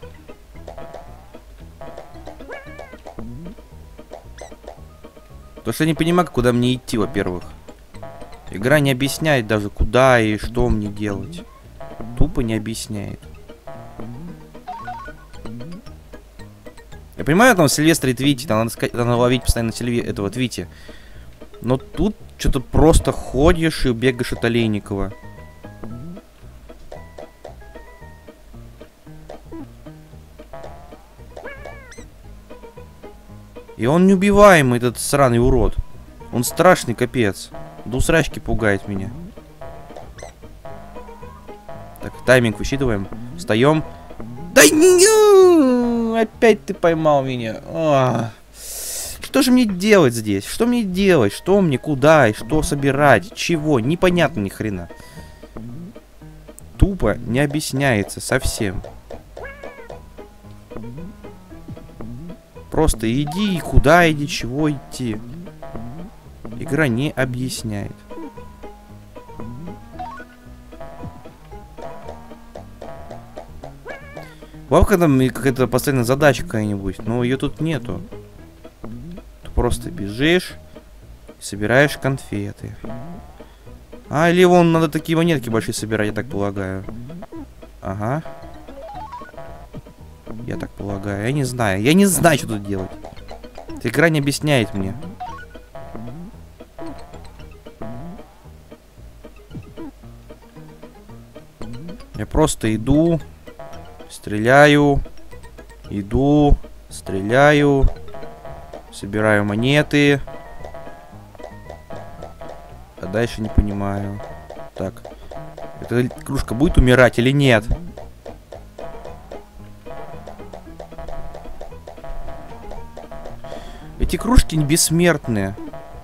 Потому что я не понимаю, куда мне идти, во-первых. Игра не объясняет даже, куда и что мне делать. Тупо не объясняет. Я понимаю, там Сильвестр и Твити, там надо, сказать, надо ловить постоянно Сильве... этого Твити. Но тут что-то просто ходишь и бегаешь от Олейникова. И он неубиваемый, этот сраный урод. Он страшный, капец. До усрачки пугает меня. Так, тайминг высчитываем. Встаем. Да не! Опять ты поймал меня. А. Что же мне делать здесь? Что мне делать? Что мне, куда и что собирать? Чего? Непонятно ни хрена. Тупо не объясняется совсем. Просто иди, куда иди, чего идти. Игра не объясняет. Бабка там какая-то постоянная задача какая-нибудь, но ее тут нету. Ты просто бежишь и собираешь конфеты. А, или вон надо такие монетки большие собирать, я так полагаю. Ага. Я так полагаю. Я не знаю. Я не знаю, что тут делать. Эта игра не объясняет мне. Я просто иду, стреляю, иду, стреляю, собираю монеты. А дальше не понимаю. Так. Эта кружка будет умирать или нет? Эти кружки не бессмертные.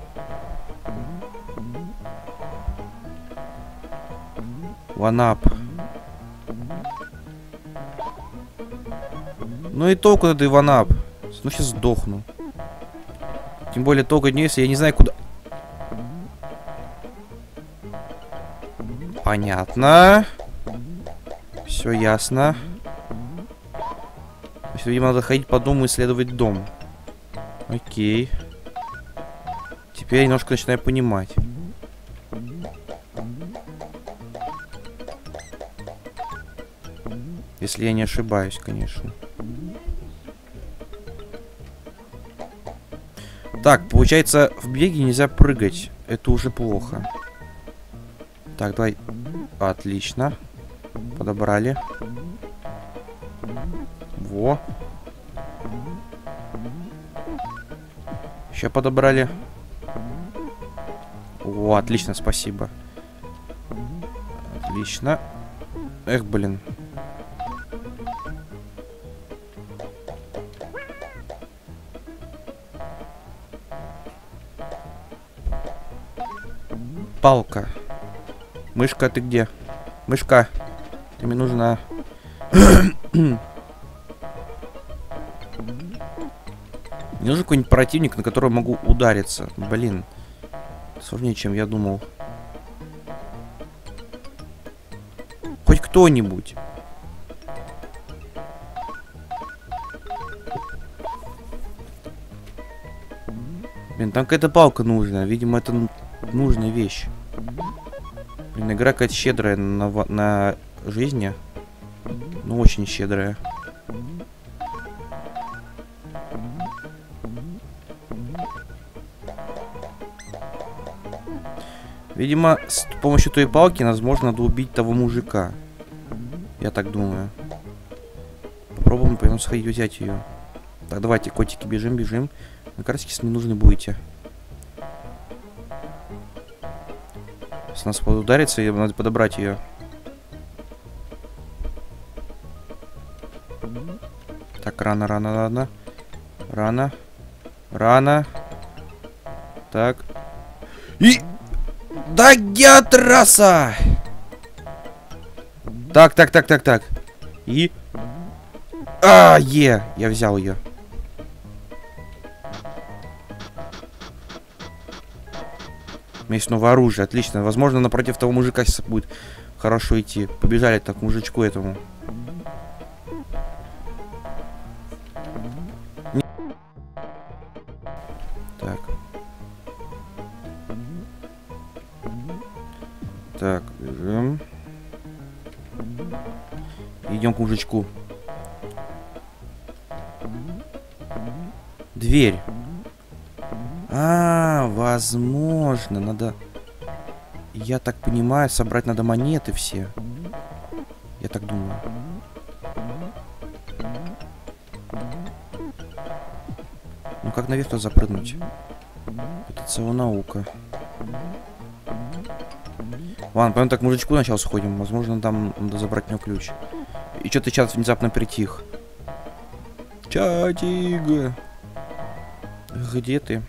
Ванап. Ну и толку от этой ванап. Ну сейчас сдохну. Тем более толку не если я не знаю куда. Понятно. Все ясно. Значит, видимо, надо ходить по дому и исследовать дом. Окей. Теперь я немножко начинаю понимать. Если я не ошибаюсь, конечно. Так, получается, в беге нельзя прыгать. Это уже плохо. Так, давай. Отлично. Подобрали. Во. Еще подобрали. О, отлично, спасибо. Отлично. Эх, блин. Палка. Мышка, ты где? Мышка, ты мне нужна. Мне нужен какой-нибудь противник, на которого могу удариться. Блин. Сложнее, чем я думал. Хоть кто-нибудь. Блин, там какая-то палка нужная. Видимо, это нужная вещь. Блин, игра какая-то щедрая на, на жизни. Ну, очень щедрая. Видимо, с помощью той палки возможно надо убить того мужика. Я так думаю. Попробуем, пойдем сходить взять ее. Так, давайте, котики, бежим, бежим. На карточке с мне нужны будете. С нас ударится, и надо подобрать ее. Так. Так, рано, рано, рано. Рано. Рано. Так. И... Да я трасса! Так, так, так, так, так. И... А, е! Я взял ее. У меня есть новое оружие, отлично. Возможно, напротив того мужика сейчас будет хорошо идти. Побежали так к мужичку этому. Так. Так, бежим. Идем к мужичку. Дверь. А, возможно, надо... Я так понимаю, собрать надо монеты все. Я так думаю. Ну как наверх-то запрыгнуть? Это целая наука. Ладно, пойдем так к мужичку сначала сходим. Возможно, там надо забрать у него ключ. И что ты сейчас внезапно притих? Чатик. Где ты?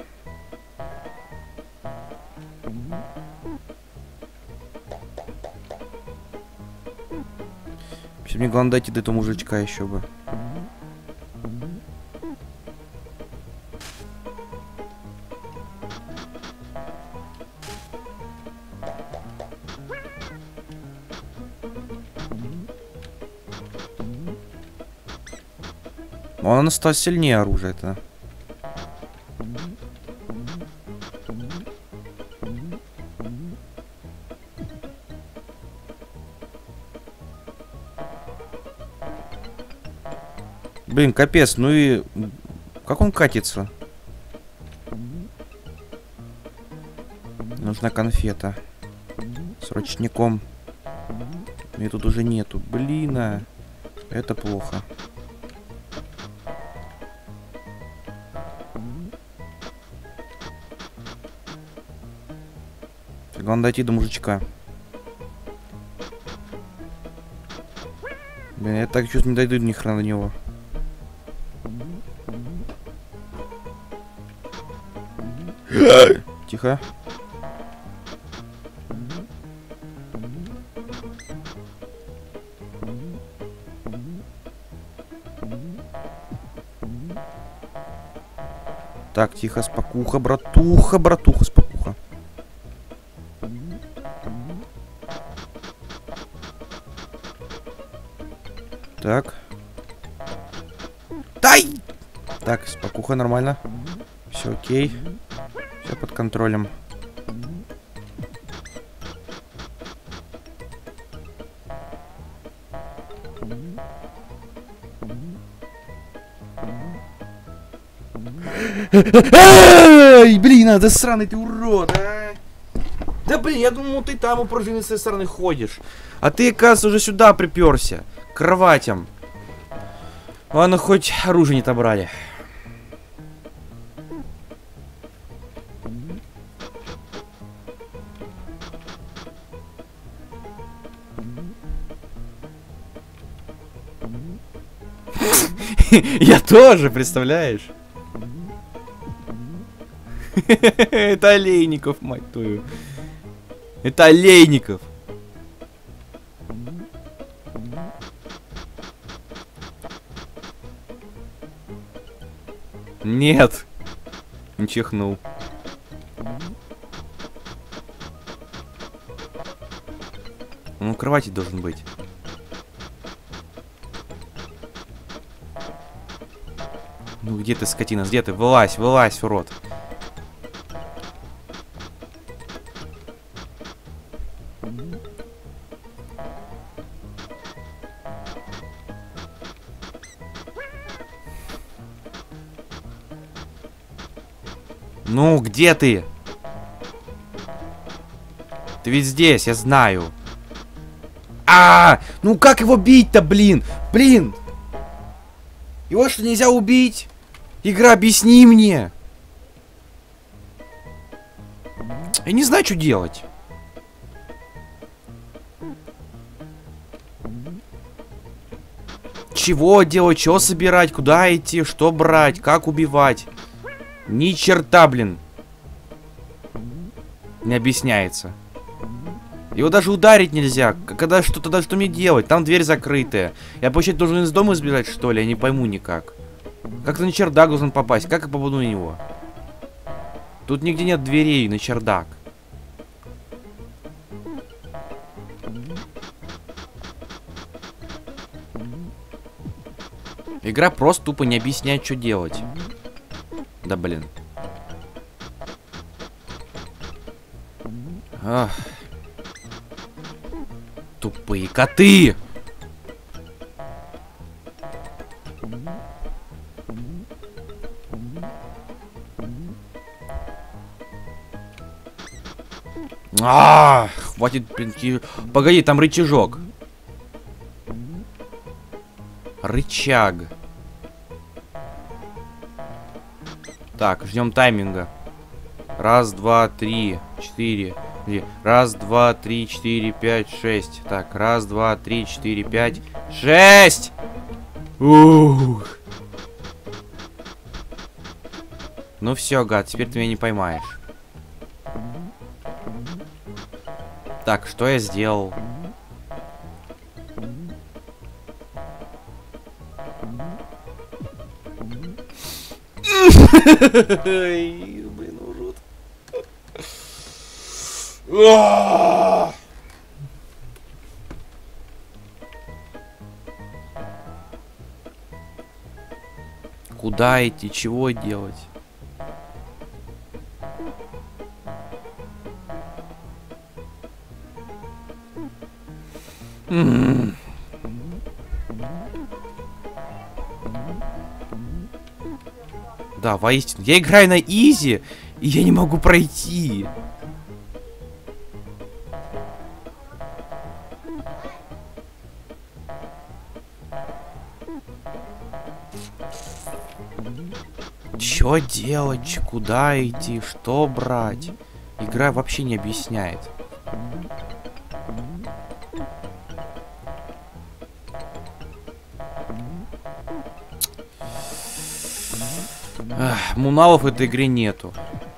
Сейчас мне главное дойти до этого мужичка еще бы. Он стал сильнее оружие-то. Блин, капец, ну и... Как он катится? Нужна конфета. С ручником. Мне тут уже нету. Блин, а... Это плохо. Главное дойти до мужичка. Блин, я так чуть не дойду ни хрена до него. Тихо. Так, тихо, спокуха, братуха, братуха, спокуха. Так. Дай! Так, спокуха, нормально. Все окей. Все под контролем. Эй, блин, а, да сраный ты урод, а! Да блин, я думал, ты там у пружины с этой стороны ходишь. А ты, оказывается, уже сюда приперся. К кроватям. Ладно, хоть оружие не отобрали. Я тоже, представляешь? Это Олейников, мать твою. Это Олейников. Нет. Не чихнул. Он у кровати должен быть. Ну где ты, скотина? Где ты? Вылазь, вылазь, урод. Ну, где ты? Ты ведь здесь, я знаю. А, -а, а! Ну как его бить-то, блин? Блин! Его что, нельзя убить? Игра, объясни мне. Я не знаю, что делать. Чего делать, чего собирать, куда идти, что брать, как убивать. Ни черта, блин. Не объясняется. Его даже ударить нельзя. Когда что тогда что мне делать? Там дверь закрытая. Я, получается, должен из дома сбежать, что ли? Я не пойму никак. Как-то на чердак должен попасть. Как я попаду на него? Тут нигде нет дверей на чердак. Игра просто тупо не объясняет, что делать. Да блин. Ах. Тупые коты! А, хватит, блин, погоди, там рычажок. Рычаг. Так, ждем тайминга. Раз, два, три, четыре. Раз, два, три, четыре, пять, шесть. Так, раз, два, три, четыре, пять, шесть. Ух. Ну все, гад, теперь ты меня не поймаешь. Так, что я сделал? Блин, урод. Куда идти? Чего делать? М-м-м. Да, воистину. Я играю на изи, и я не могу пройти. Чё делать? Куда идти? Что брать? Игра вообще не объясняет. Ах, муналов в этой игре нету.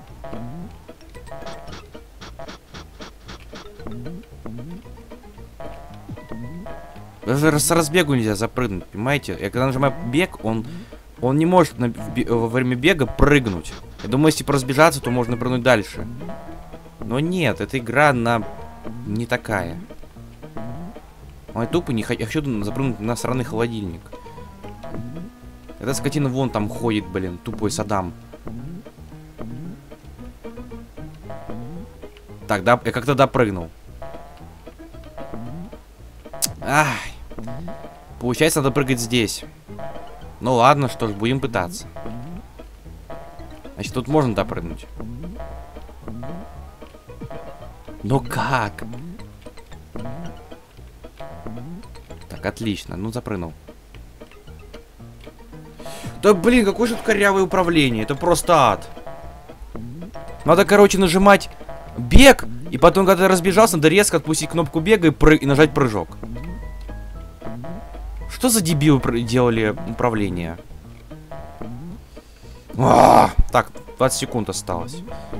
Даже с разбегу нельзя запрыгнуть, понимаете? Я когда нажимаю бег, он, он не может на, в, во время бега прыгнуть. Я думаю, если разбежаться, то можно прыгнуть дальше. Но нет, эта игра, она не такая. Ой, тупо не хочу, я хочу запрыгнуть на сраный холодильник. Эта скотина вон там ходит, блин, тупой Саддам. Так, да, я как-то допрыгнул. Ай. Получается, надо прыгать здесь. Ну ладно, что ж, будем пытаться. Значит, тут можно допрыгнуть. Но как? Так, отлично, ну запрыгнул. Да блин, какое же тут корявое управление. Это просто ад. Надо, короче, нажимать бег. И потом, когда ты разбежался, надо резко отпустить кнопку бега и, пры... и нажать прыжок. Что за дебилы делали управление? А-а-а! Так, двадцать секунд осталось.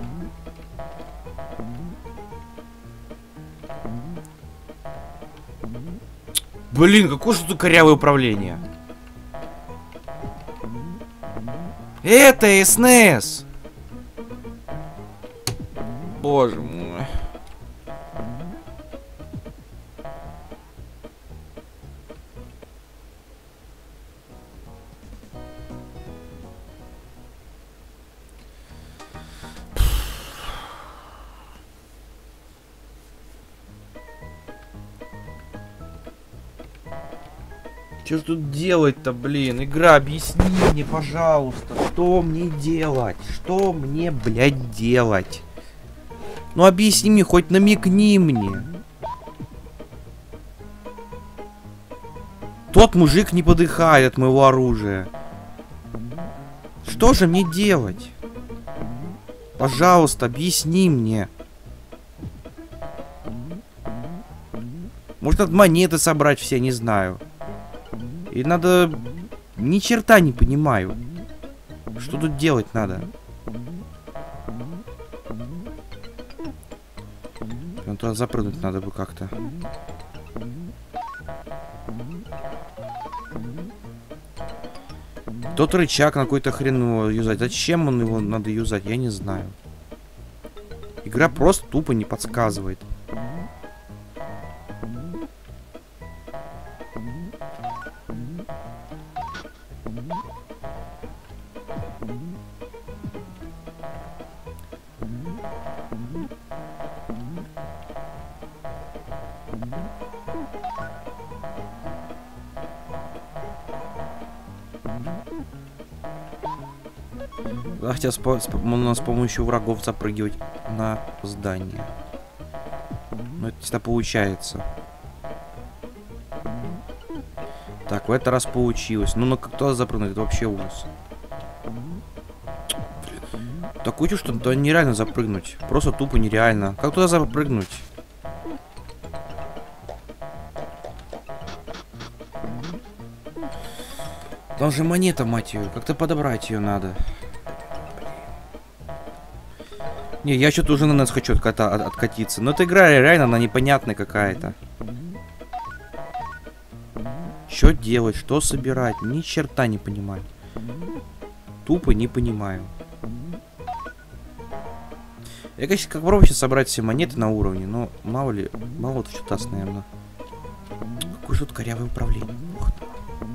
Блин, какое же тут корявое управление. Это эс эн и эс. Боже мой. Что ж тут делать-то, блин? Игра, объясни мне, пожалуйста, что мне делать? Что мне, блядь, делать? Ну объясни мне, хоть намекни мне. Тот мужик не подыхает от моего оружия. Что же мне делать? Пожалуйста, объясни мне. Может, от монеты собрать все, не знаю. И надо... Ни черта не понимаю. Что тут делать надо? Прям туда запрыгнуть надо бы как-то. Тот рычаг на какой-то хрен его юзать. Зачем он его надо юзать? Я не знаю. Игра просто тупо не подсказывает. Хотя можно с помощью врагов запрыгивать на здание. Но это всегда получается. Так, в этот раз получилось. Ну, ну как туда запрыгнуть? Это вообще ужас. Такое чувство, что туда нереально запрыгнуть. Просто тупо нереально. Как туда запрыгнуть? Там же монета, мать ее. Как-то подобрать ее надо. Не, я что-то уже на нас хочу отката от откатиться. Но эта игра реально, она непонятная какая-то. Что делать? Что собирать? Ни черта не понимаю. Тупо не понимаю. Я, конечно, как попробую сейчас собрать все монеты на уровне, но мало ли, мало что даст, наверное. Какое же тут корявое управление. Ух ты.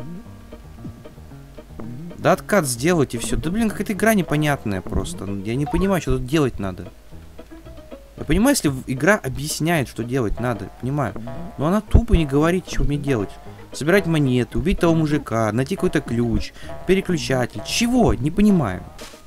Да откат сделать и все. Да блин, какая-то игра непонятная просто. Я не понимаю, что тут делать надо. Я понимаю, если игра объясняет, что делать надо, понимаю. Но она тупо не говорит, что мне делать. Собирать монеты, убить того мужика, найти какой-то ключ, переключатель. Чего? Не понимаю.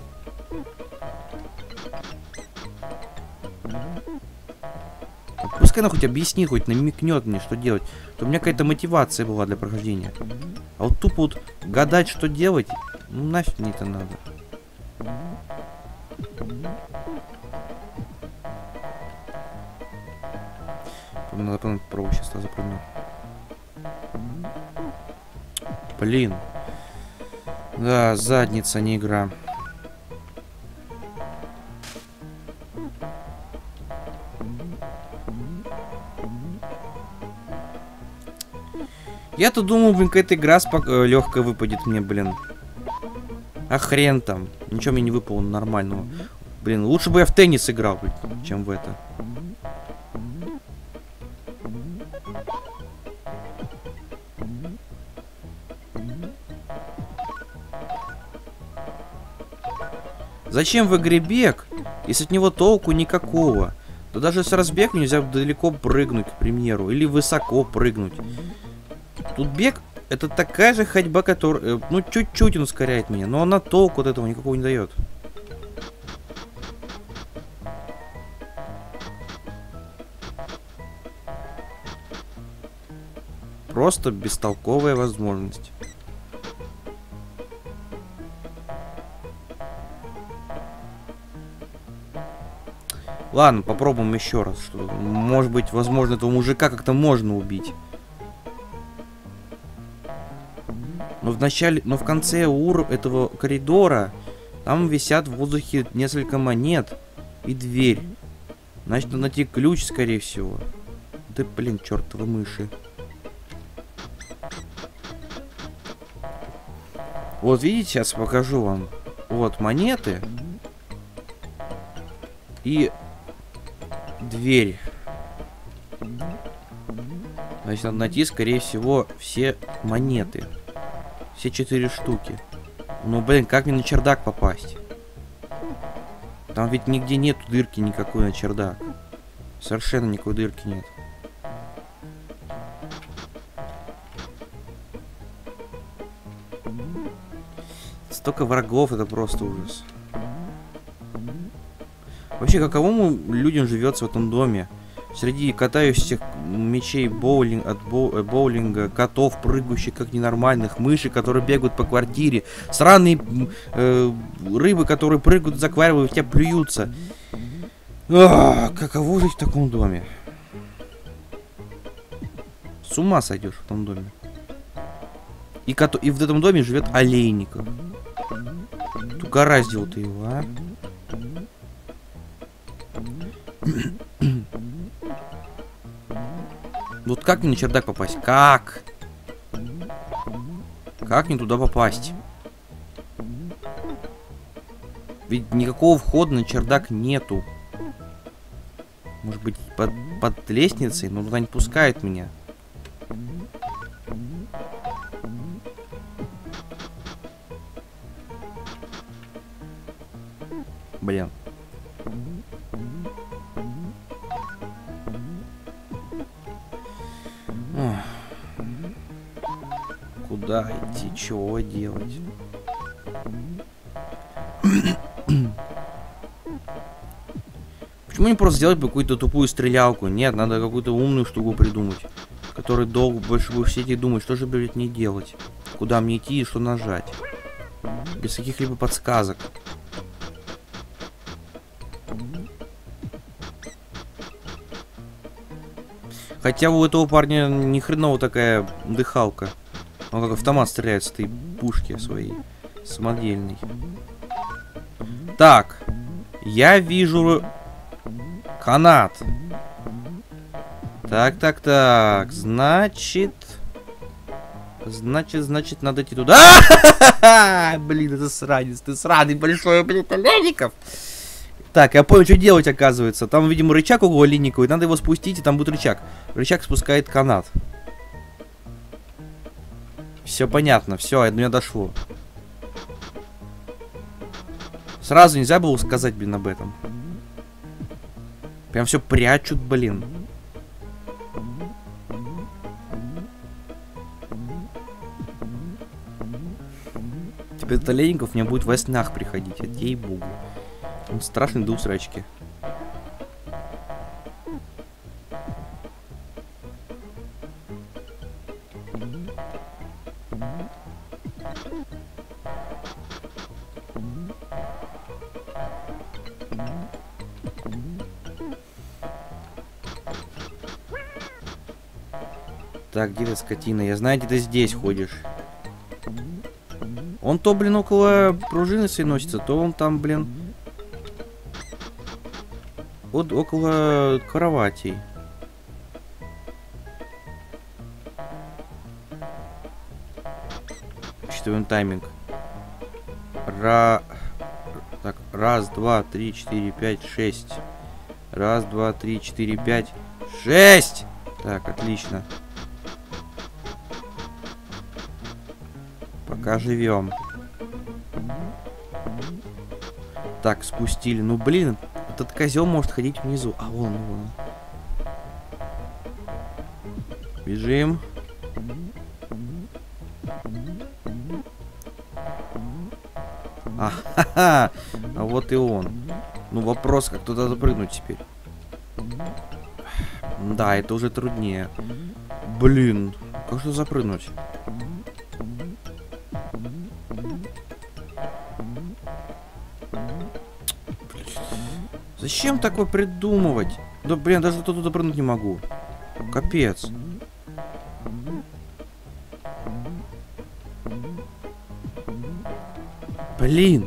Пускай она хоть объяснит, хоть намекнет мне, что делать. То у меня какая-то мотивация была для прохождения. А вот тупо вот гадать, что делать, ну нафиг мне это надо. Надо попробовать сейчас запрыгнуть. Блин. Да, задница, не игра. Я-то думал, блин, какая-то игра спок... легкая выпадет мне, блин. А хрен там. Ничего мне не выпало нормального. Блин, лучше бы я в теннис играл, блин, чем в это. Зачем в игре бег, если от него толку никакого? Да даже с разбега нельзя далеко прыгнуть, к примеру, или высоко прыгнуть. Тут бег — это такая же ходьба, которая, ну, чуть-чуть он ускоряет меня, но она толку от этого никакого не дает. Просто бестолковая возможность. Ладно, попробуем еще раз. Что, может быть, возможно, этого мужика как-то можно убить. Но в начале, но в конце ур этого коридора там висят в воздухе несколько монет и дверь. Значит, надо найти ключ, скорее всего. Да блин, чертовы мыши. Вот видите, сейчас покажу вам. Вот монеты и дверь. Значит, надо найти, скорее всего, все монеты. Все четыре штуки. Ну, блин, как мне на чердак попасть? Там ведь нигде нету дырки никакой на чердак. Совершенно никакой дырки нет. Столько врагов, это просто ужас. Вообще, каковому людям живется в этом доме? Среди катающихся мечей боулинг, от боу, боулинга, котов, прыгающих как ненормальных, мыши, которые бегают по квартире, сраные э, рыбы, которые прыгают из аквариума и в тебя плюются. Ах, каково жить в таком доме? С ума сойдешь в том доме. И, и в этом доме живет Олейников. Угораздил ты его, а? Вот как мне на чердак попасть? Как? Как мне туда попасть? Ведь никакого входа на чердак нету. Может быть, под, под лестницей, но туда не пускает меня. Блин. Ох. Куда идти? Чего делать? Почему не просто сделать какую-то тупую стрелялку? Нет, надо какую-то умную штуку придумать, который долго больше будет сидеть и думать, что же, блядь, не делать, куда мне идти и что нажать, без каких-либо подсказок. Хотя у этого парня ни хреново такая дыхалка. Он как автомат стреляет с этой пушки своей самодельной. Так, я вижу канат. Так, так, так. Значит... Значит, значит, надо идти туда. А-ха-ха-ха! Блин, это сранец. Ты сраный большой, блин, Олейников. Так, я понял, что делать, оказывается. Там, видимо, рычаг у Олейникова, и надо его спустить, и там будет рычаг. Рычаг спускает канат. Все понятно, все, до меня дошло. Сразу нельзя было сказать, блин, об этом. Прям все прячут, блин. Теперь этот Олейников мне будет во снах приходить, от ей-богу. Он страшный до усрачки. Так, где ты, скотина? Я знаю, где ты здесь ходишь. Он то, блин, около пружины своей носится, то он там, блин... Вот около кроватей. Считываем тайминг. Ра... Так, раз, два, три, четыре, пять, шесть. Раз, два, три, четыре, пять, шесть! Так, отлично. Пока живем. Так, спустили. Ну, блин, этот козел может ходить внизу. А, вон, вон. Бежим. А, ха-ха. А вот и он. Ну, вопрос, как туда запрыгнуть теперь. Да, это уже труднее. Блин, как же запрыгнуть? Зачем такое придумывать? Да, блин, даже туда запрыгнуть не могу. Капец. Блин.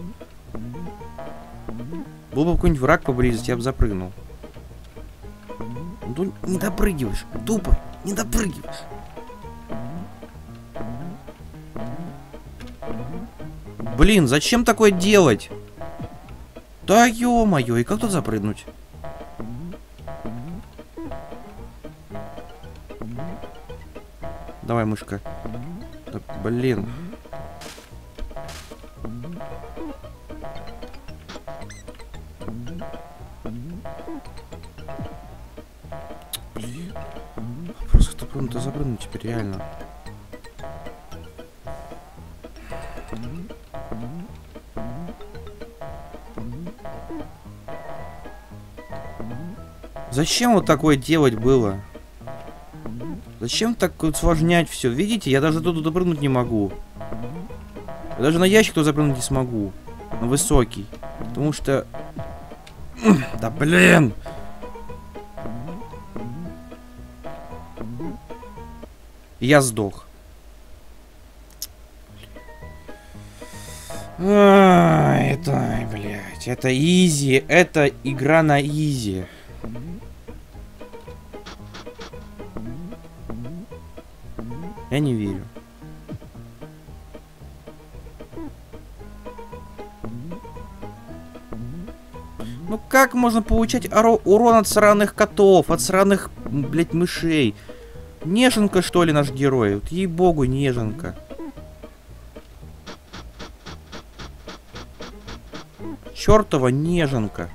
Был бы какой-нибудь враг поблизости, я бы запрыгнул. Ну, не допрыгиваешь. Тупо. Не допрыгиваешь. Блин, зачем такое делать? Да ё-моё, и как тут запрыгнуть? Давай, мышка. Да, блин. Блин. Просто кто прям-то запрыгнуть теперь, реально. Зачем вот такое делать было? Зачем так усложнять все? Видите, я даже туда запрыгнуть не могу. Я даже на ящик туда запрыгнуть не смогу. На высокий. Потому что... Да блин! Я сдох. А, это, блядь, это изи, это игра на изи. Я не верю. Ну как можно получать урон от сраных котов, от сраных, блядь, мышей? Неженка, что ли, наш герой? Вот ей-богу, неженка. Чёртова неженка.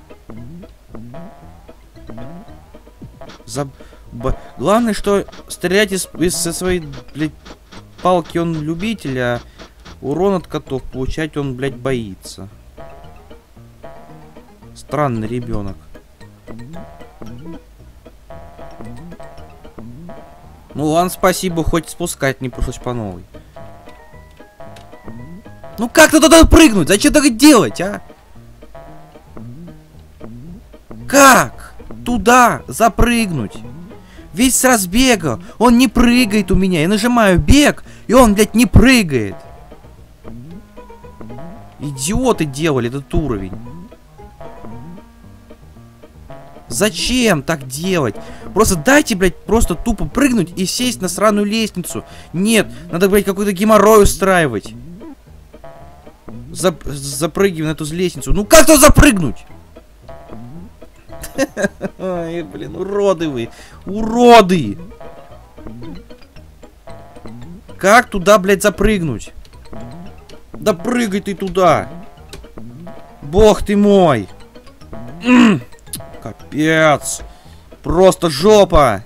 За... Б... Главное, что стрелять из, из со своей, блядь, палки он любитель, а урон от котов получать он, блядь, боится. Странный ребенок. Ну ладно, спасибо, хоть спускать не пришлось по новой. Ну как ты туда прыгнуть? Зачем так делать, а? Как туда запрыгнуть? Весь с разбега. Он не прыгает у меня. Я нажимаю бег, и он, блядь, не прыгает. Идиоты делали этот уровень. Зачем так делать? Просто дайте, блядь, просто тупо прыгнуть и сесть на сраную лестницу. Нет, надо, блядь, какой-то геморрой устраивать. Зап запрыгивай на эту лестницу. Ну как тут запрыгнуть? Ой, блин, уроды вы. Уроды! Как туда, блядь, запрыгнуть? Да прыгай ты туда! Бог ты мой! Капец! Просто жопа!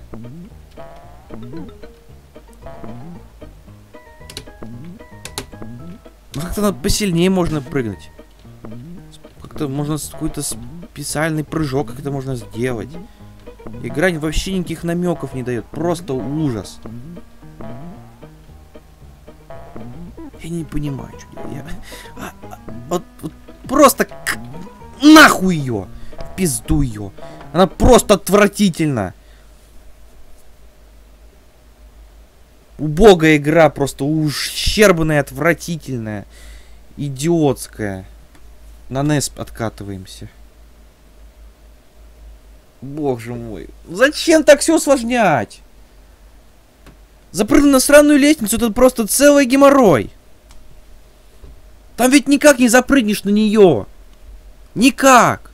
Ну как-то посильнее можно прыгнуть. Как-то можно какой-то специальный прыжок как-то можно сделать. Игра вообще никаких намеков не дает. Просто ужас. Я не понимаю, что я... А, а, вот, вот просто к... нахуй ее! В пизду ее! Она просто отвратительна! Убогая игра, просто ущербная, отвратительная, идиотская. На нес откатываемся. Боже мой. Зачем так все усложнять? Запрыгнуть на сраную лестницу, это просто целый геморрой. Там ведь никак не запрыгнешь на нее. Никак.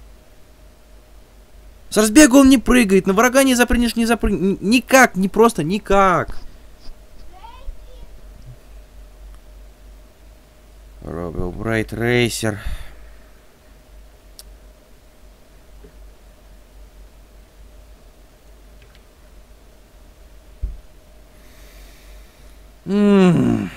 С разбега он не прыгает, на врага не запрыгнешь, не запрыгнешь. Никак, не просто никак. Робил Брайт Рейсер. Ммм.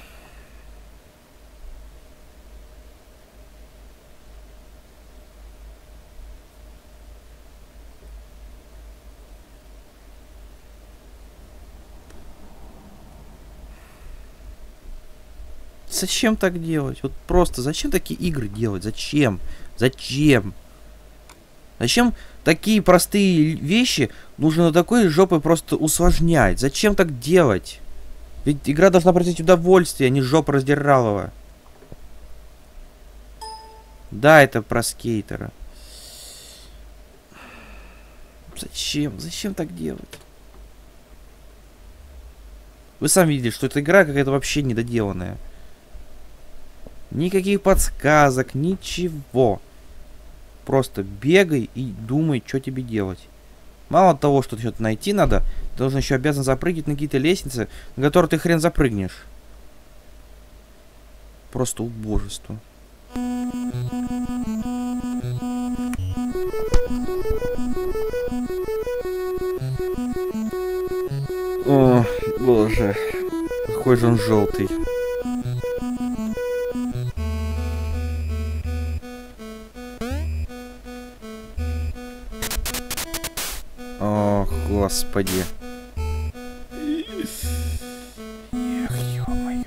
Зачем так делать? Вот просто зачем такие игры делать? Зачем? Зачем? Зачем такие простые вещи нужно на такой жопой просто усложнять? Зачем так делать? Ведь игра должна приносить удовольствие, а не жопа раздиралова. Да, это про скейтера. Зачем? Зачем так делать? Вы сами видели, что эта игра какая-то вообще недоделанная. Никаких подсказок, ничего. Просто бегай и думай, что тебе делать. Мало того, что что-то найти надо, ты должен еще обязан запрыгнуть на какие-то лестницы, на которые ты хрен запрыгнешь. Просто убожество. О, боже. Какой же он желтый. О, господи. Эх, ё-моё.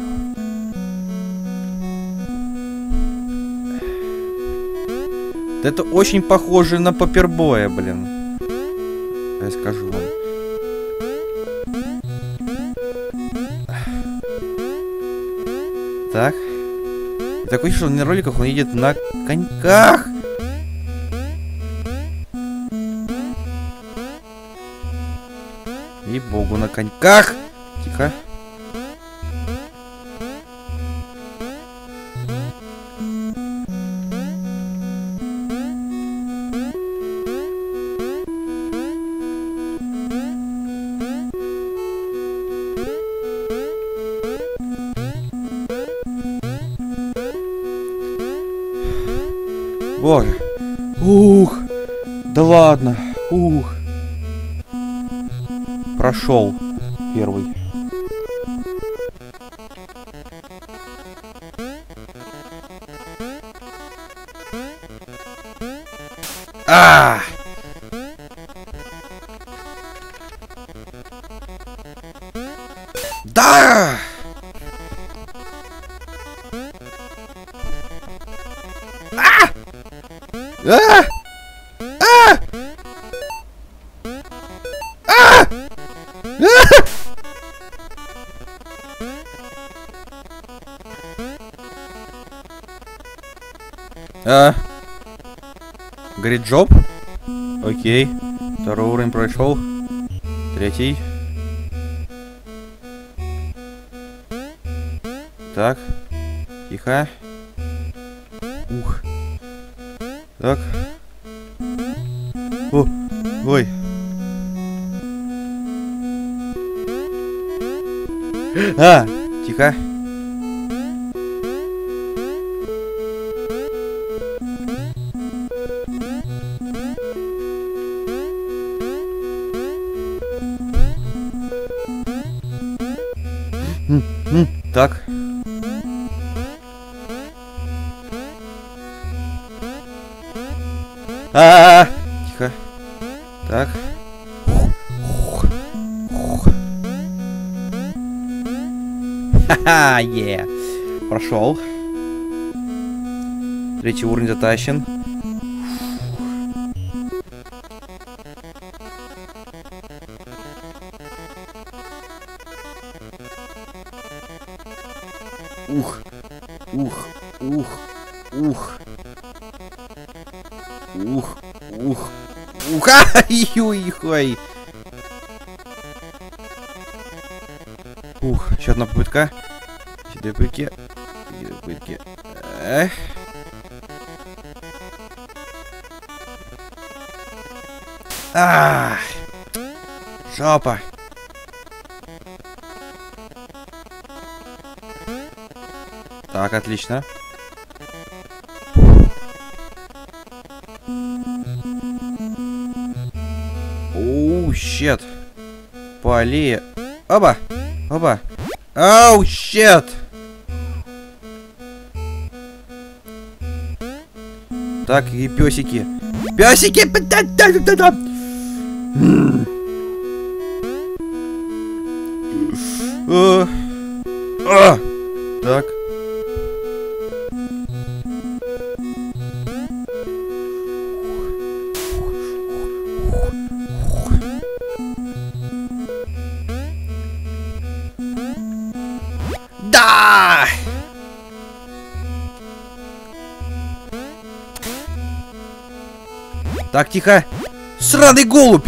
Это очень похоже на Папербоя, блин. Я скажу вам. Так. Такое ощущение, что на роликах он едет на коньках. Ей-богу, на коньках. Тихо. Боже. Ух. Да ладно. Ух. Прошел первый. А! Да! А! А! А! А! А! Говорит, джоб? Окей. Второй уровень прошел. Третий. Так. Тихо. Ух. Так. О, ой. А, тихо. М, м, так. А, -а, -а. Тихо. Так. Ха-ха, е. Прошел. Третий уровень затащен. Ух. Ух. Ух. Ух. Ух. Ух. Ух. Ай-ой-ой. Ух. Еще одна попытка. Две попытки. Две попытки. Эх. Ах. Жопа. Так, отлично. Оу, щет. По аллее. Оба. Оба. Оу, щет. Так, и песики. Песики! Так. Да! Так, тихо. Сраный голубь!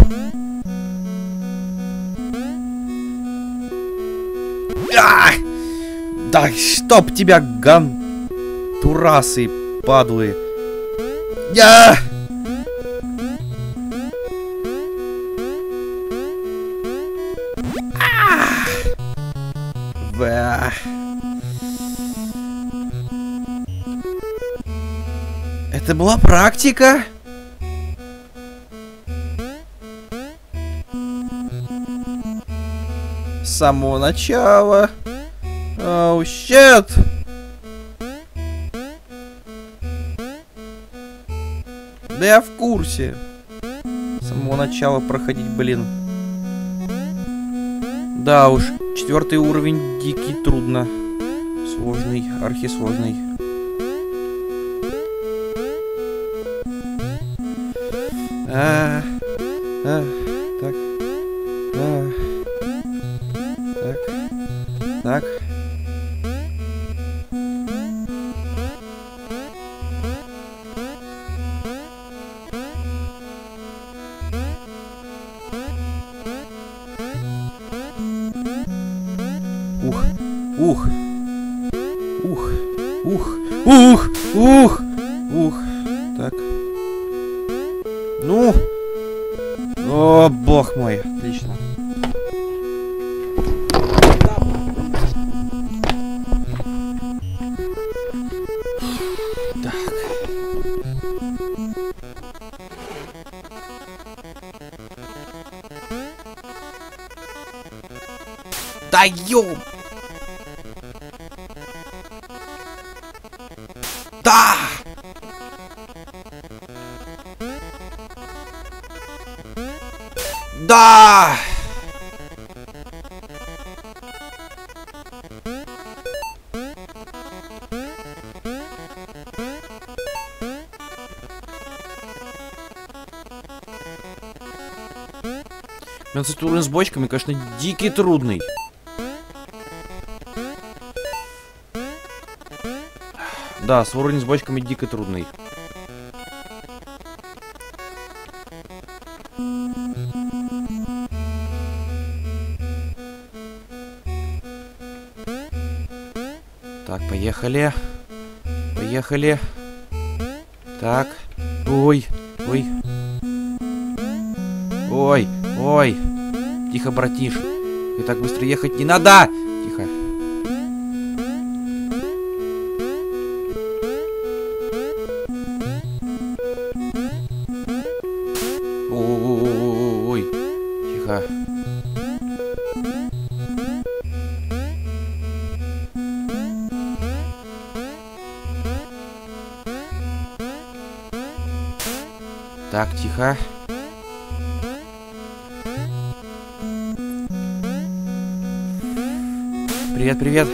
А! Да чтоб тебя, ган... турасы, падлы. Я! А! Это была практика? С самого начала. Оу, щет! Да я в курсе. С самого начала проходить, блин. Да уж, четвертый уровень дикий, трудно. Сложный, архисложный. А, а, так, а, так, так. Ух. Ух. Ух. Ух. Ух. Ух. Так. Ну. О, бог мой. Отлично. Так. Да ёб! Да! Да! пятнадцать уровень с бочками, конечно, дикий трудный. Да, с уровнем с бочками дико трудный. Так, поехали. Поехали. Так. Ой, ой. Ой, ой. Тихо, братиш. И так быстро ехать не надо. Тихо. Ой, тихо. Так, тихо. Привет, привет.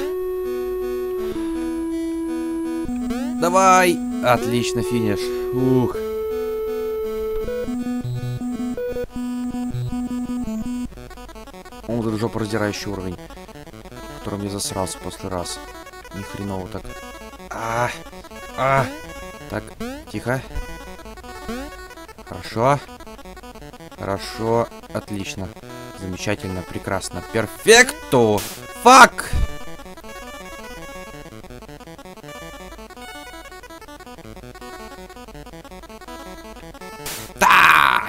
Давай. Отлично, финиш. Ух. Он жопу раздирающий уровень, которым я засрался после раз. Ни хреново так. А, а. Так, тихо. Хорошо. Хорошо. Отлично. Замечательно, прекрасно. Перфекто! Фак! Да!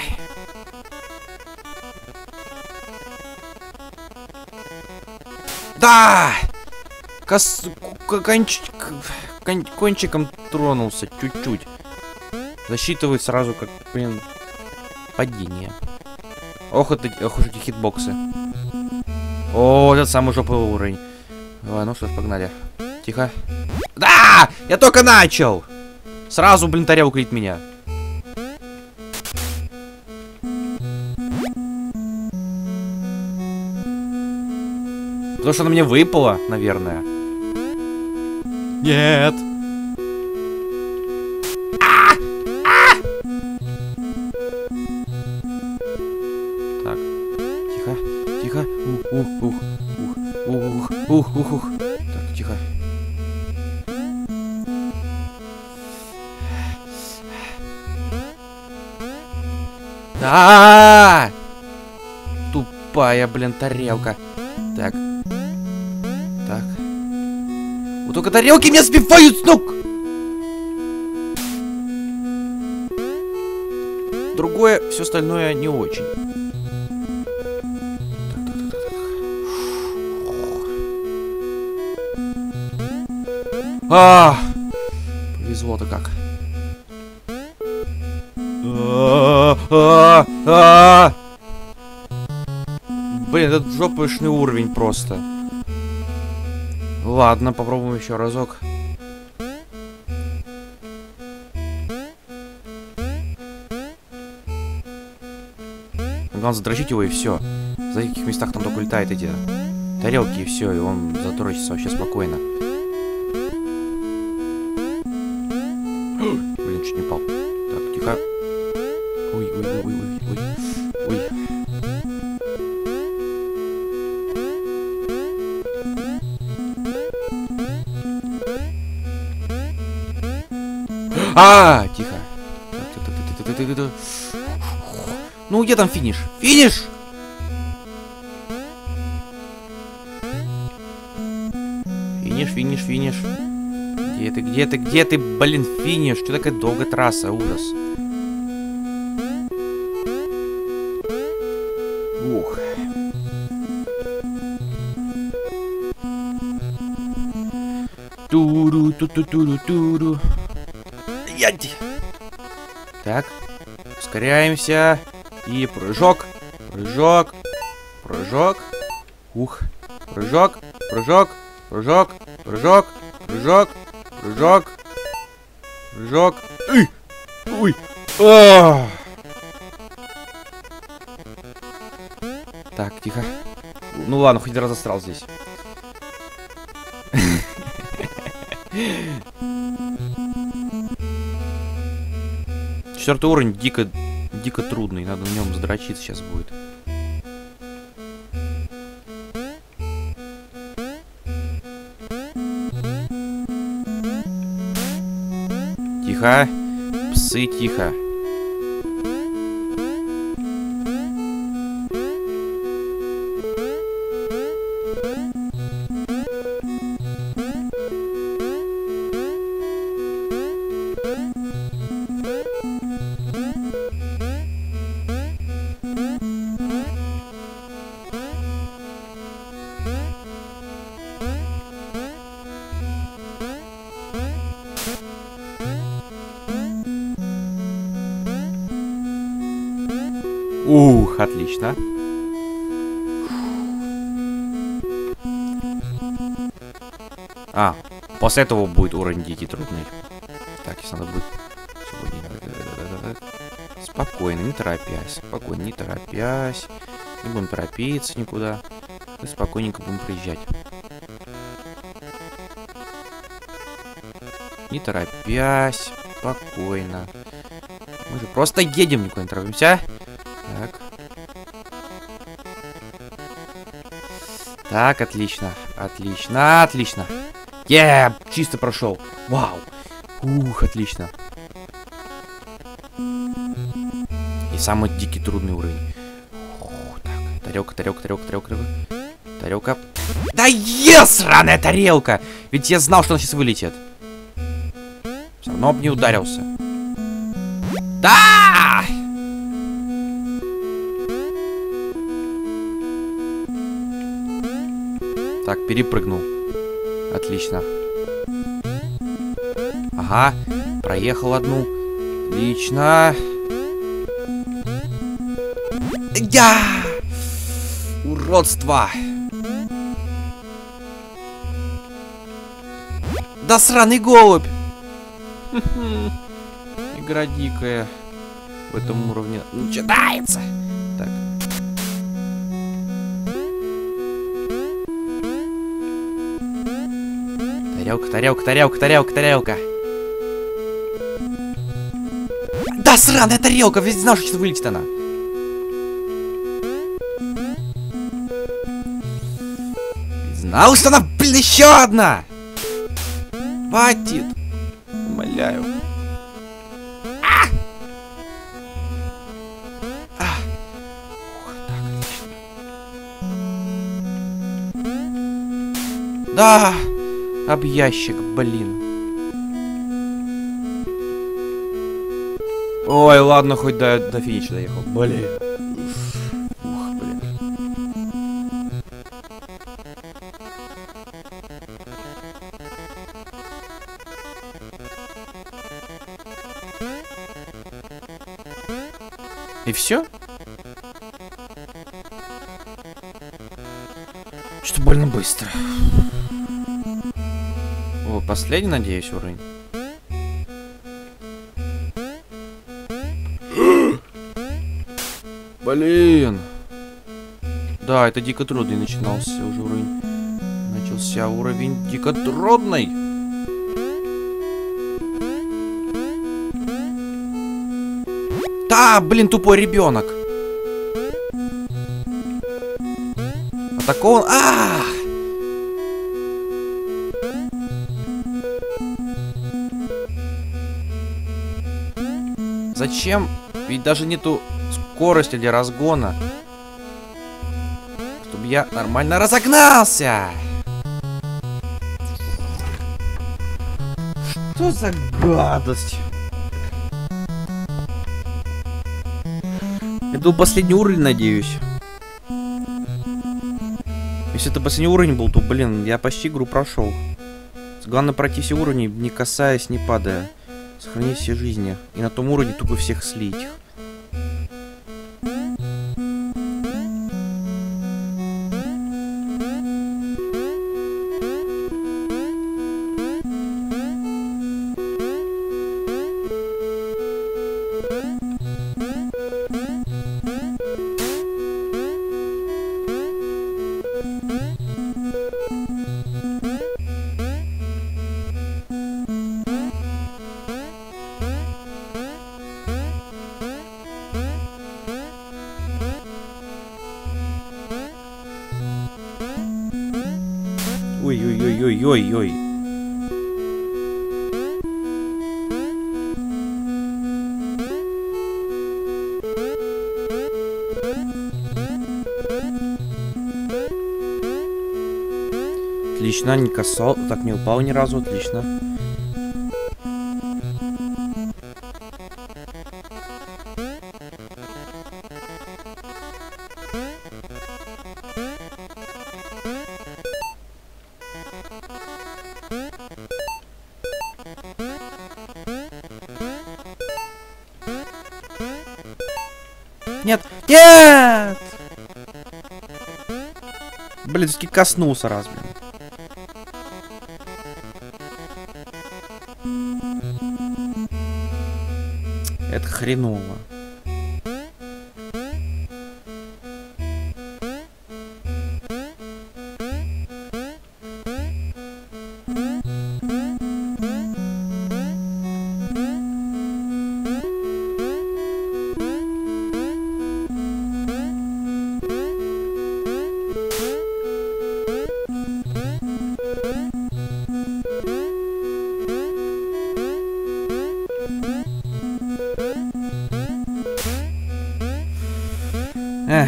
Да! Кос... Конч... Кон... Кончиком тронулся чуть-чуть. Засчитывает сразу как, блин, падение. Ох, это, ох уж эти хитбоксы. О, этот самый жоповый уровень. Давай, ну что ж, погнали. Тихо. Да! Я только начал! Сразу, блин, тарелка лит меня. Потому что она мне выпала, наверное. Нет. А! А! Так. Тихо. Тихо. Ух, ух, ух. Ух, ух, ух, ух, ух. Так, тихо. Да! Тупая, блин, тарелка. Так. Так. Вот только тарелки меня сбивают с ног! Другое, все остальное не очень. А, повезло-то как. А, а, а. Блин, этот жопышный уровень просто. Ладно, попробуем еще разок. Главное задрочить его и все. За каких местах там только летают эти тарелки и все, и он задрочится вообще спокойно. Блин, чуть не пал. Так, тихо. Ой, ой, ой, ой, ой, ой. А, тихо. Ну, где там финиш? Финиш! финиш, финиш. Где ты, где ты, где ты, блин, финиш? Что такая долгая трасса, ужас. Ух. Туру, ту ту туру, туру. Ядь. Так, ускоряемся. И прыжок, прыжок, прыжок. Ух, прыжок, прыжок, прыжок, прыжок, прыжок, прыжок, прыжок. Ой, ой. А! Так, тихо. Ну ладно, хоть раз застрял здесь. Четвертый уровень дико, дико трудный. Надо на нем задрочиться сейчас будет. Тихо. Псы, тихо. Ух, отлично. А, после этого будет уровень дикий трудный. Так, если надо будет... Спокойно, не торопясь. Спокойно, не торопясь. Не будем торопиться никуда. И спокойненько будем приезжать. Не торопясь. Спокойно. Мы же просто едем, никуда не торопимся. Так. Так, отлично. Отлично, отлично. Е, чисто прошел. Вау. Ух, отлично. И самый дикий трудный уровень. Ух, так, тарелка, тарелка, тарелка, тарелка, тарелка. Тарелка. Да е, сраная тарелка! Ведь я знал, что он сейчас вылетит. Все равно об не ударился. Да! Так, перепрыгнул. Отлично. Ага, проехал одну. Отлично. Я! Уродство! Да сраный голубь! Игра дикая. В этом уровне начинается. Так. Тарелка, тарелка, тарелка, тарелка, тарелка. Да сраная тарелка! Ведь знал, что сейчас вылетит она. Знал, что она, блин, еще одна! Хватит! Умоляю. А! А! Ух, так, отлично. Да! Об ящик, блин. Ой, ладно, хоть до, до финича доехал. Блин. Ух, блин. И все? Что больно быстро. О, последний, надеюсь, уровень. Блин. Да, это дико трудный начинался уже уровень. Начался уровень дико трудный. Да, блин, тупой ребенок. Атакован. А! Зачем? Ведь даже нету скорости для разгона. Чтобы я нормально разогнался. Что за гадость? Это был последний уровень, надеюсь. Если это последний уровень был, то, блин, я почти игру прошел. Главное пройти все уровни, не касаясь, не падая. Сохранить все жизни. И на том уровне тупо всех слить. Ой-ой-ой-ой-ой-ой. Отлично, не касал, так не упал ни разу, отлично. Нет! Нет! Блин, все-таки коснулся раз, блин. Это хреново. Эх.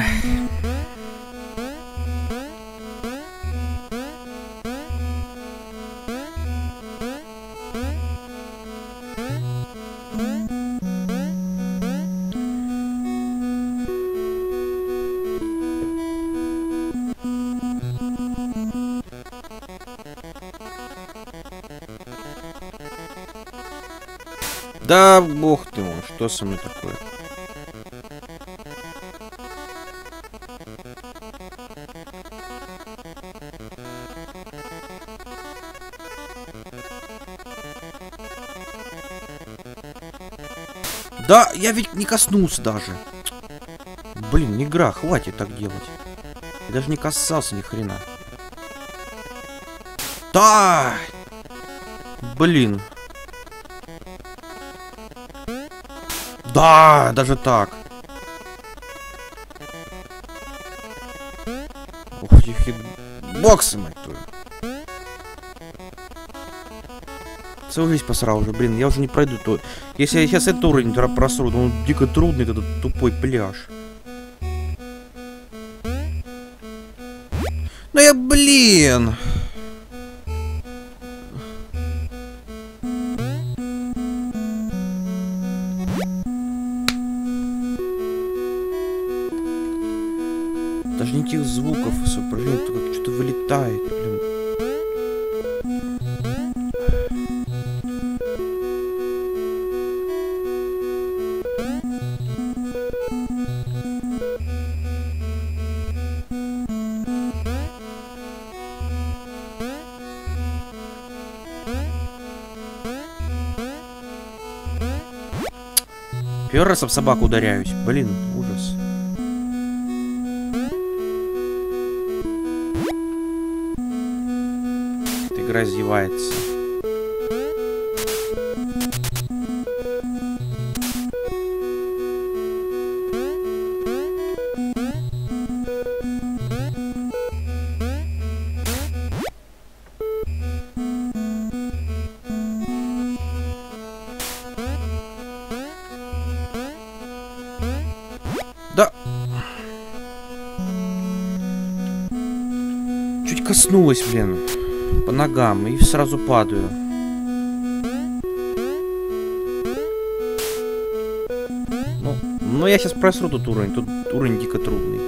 Да, бог ты мой, что со мной такое? Да, я ведь не коснулся даже. Блин, игра, хватит так делать. Я даже не касался ни хрена. Да! Блин. Да, даже так. Ух, боксы, мать твою. Целую жизнь посрал уже, блин, я уже не пройду то. Если я сейчас этот уровень просру, то он дико трудный, этот тупой пляж. Ну я, блин. Даже не тех звуков, блин, только что-то вылетает, блин. Первый раз об собаку ударяюсь. Блин, ужас. Эта игра издевается. Да. Чуть коснулась, блин, по ногам и сразу падаю. Ну, я сейчас просру тут уровень. Тут уровень дико трудный.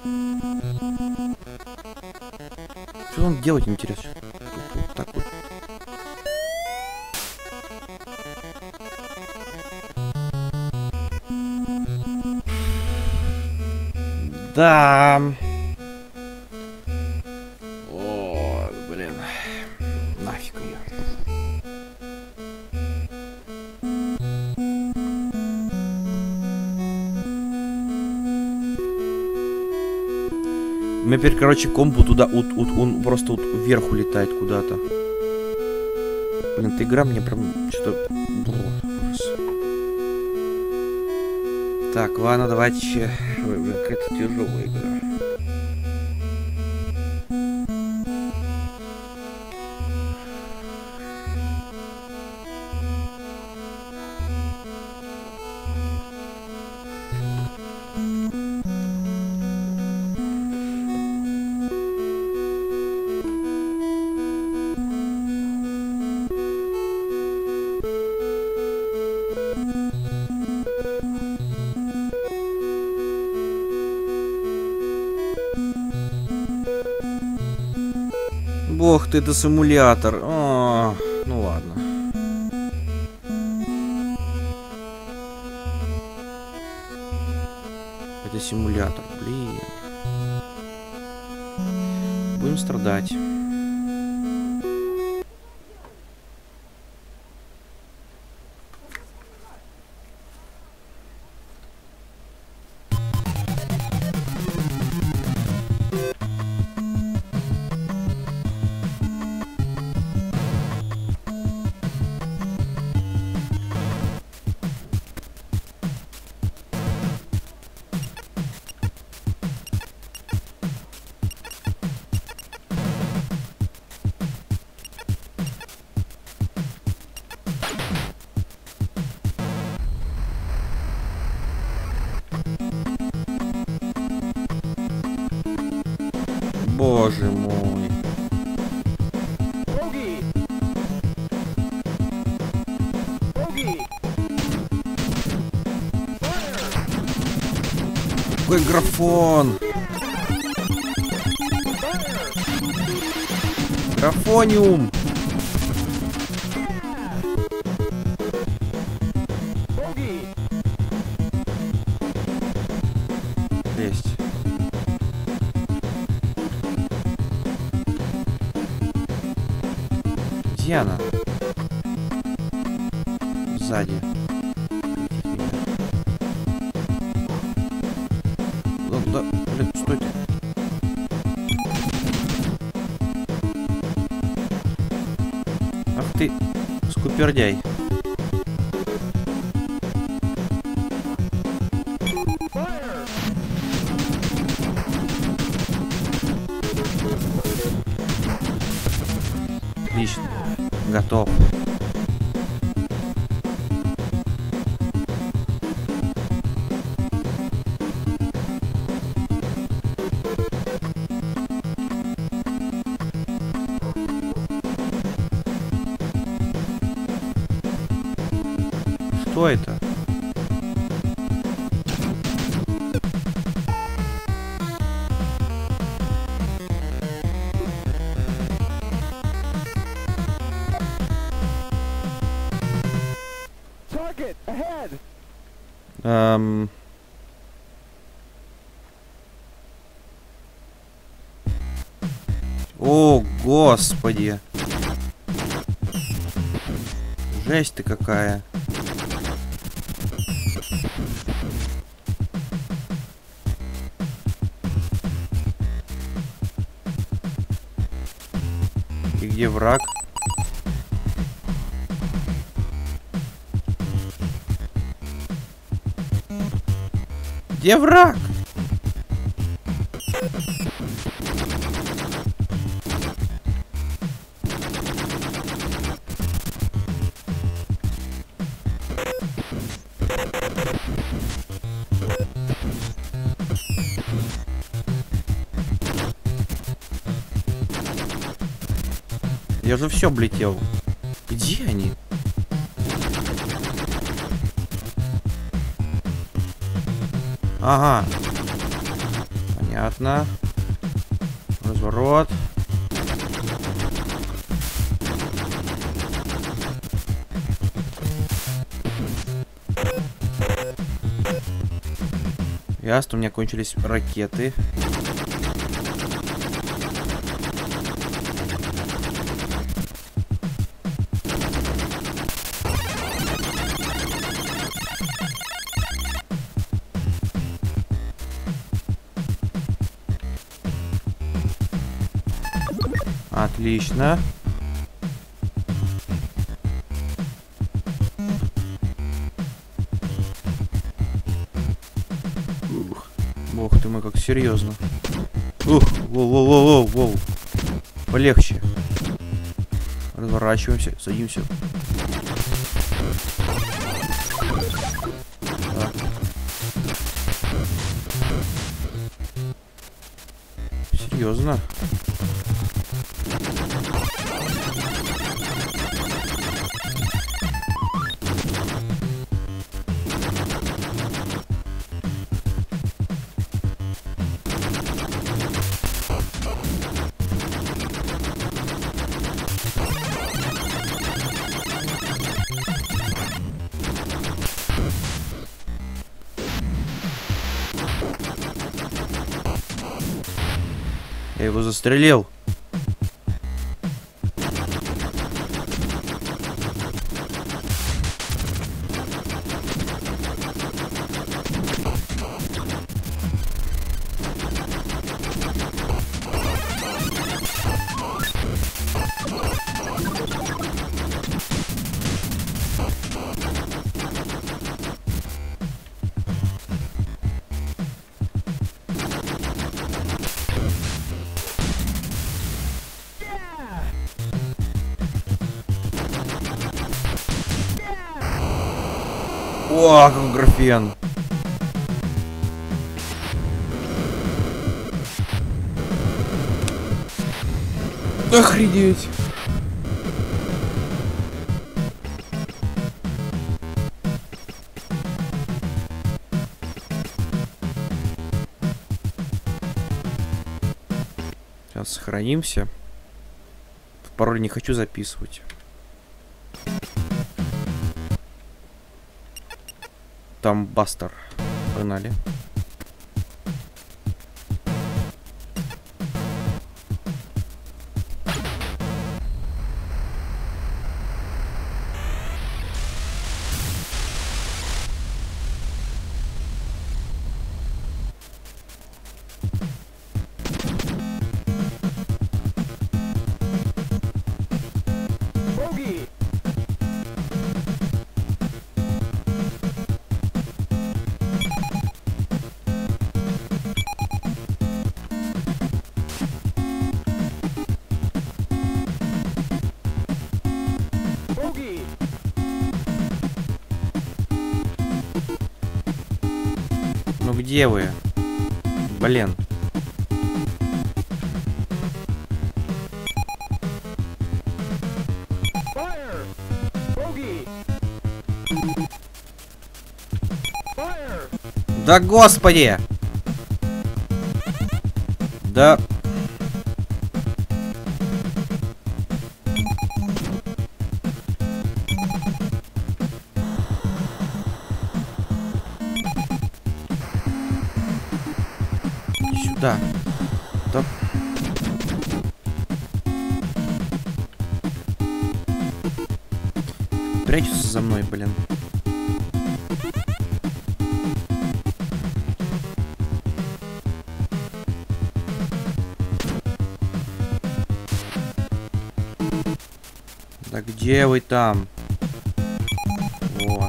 Что он делать, интересно? Вот так вот. Да. О, блин. Нафиг ее. У меня теперь, короче, комбу туда, вот, вот, он просто вот вверх улетает куда-то. Блин, эта игра мне прям что-то... Так, ладно, давайте... Какая-то тяжелая игра. Бог ты, это симулятор. О, ну ладно. Это симулятор, блин. Будем страдать. Боже мой. Какой графон? Графониум. Есть. Где она? Сзади. Да, да, блин, стойте. Ах ты, скупердяй. Отлично. Готов. Что это? Эм... О, господи. Жесть ты какая. И где враг? Где враг? Я же все облетел. Где они? Ага. Понятно. Разворот. Ясно, у меня кончились ракеты. Отлично. Ух, бог ты мой, как серьезно. Ух, воу-воу-воу-воу. Полегче. Разворачиваемся, садимся. Так. Серьезно. Я его застрелил. О, как графен. Охренеть. Сейчас сохранимся. Пароль не хочу записывать. Там Бастер. Погнали. Ну где вы? Блин. Да господи! Да. Сюда. Да. Прячутся за мной, блин. Да где вы там? Вот.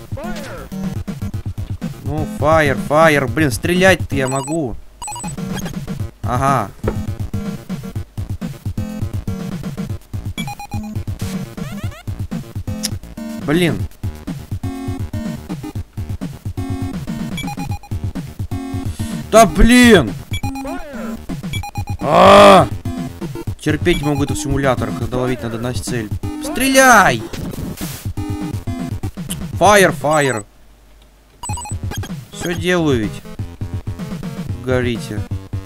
Ну, фаер, фаер. Блин, стрелять-то я могу. Ага. Блин. Да блин! А-а-а! Терпеть не могу это в симуляторах, когда ловить надо на цель. Стреляй! Фаер, фаер. Все делаю ведь. горите.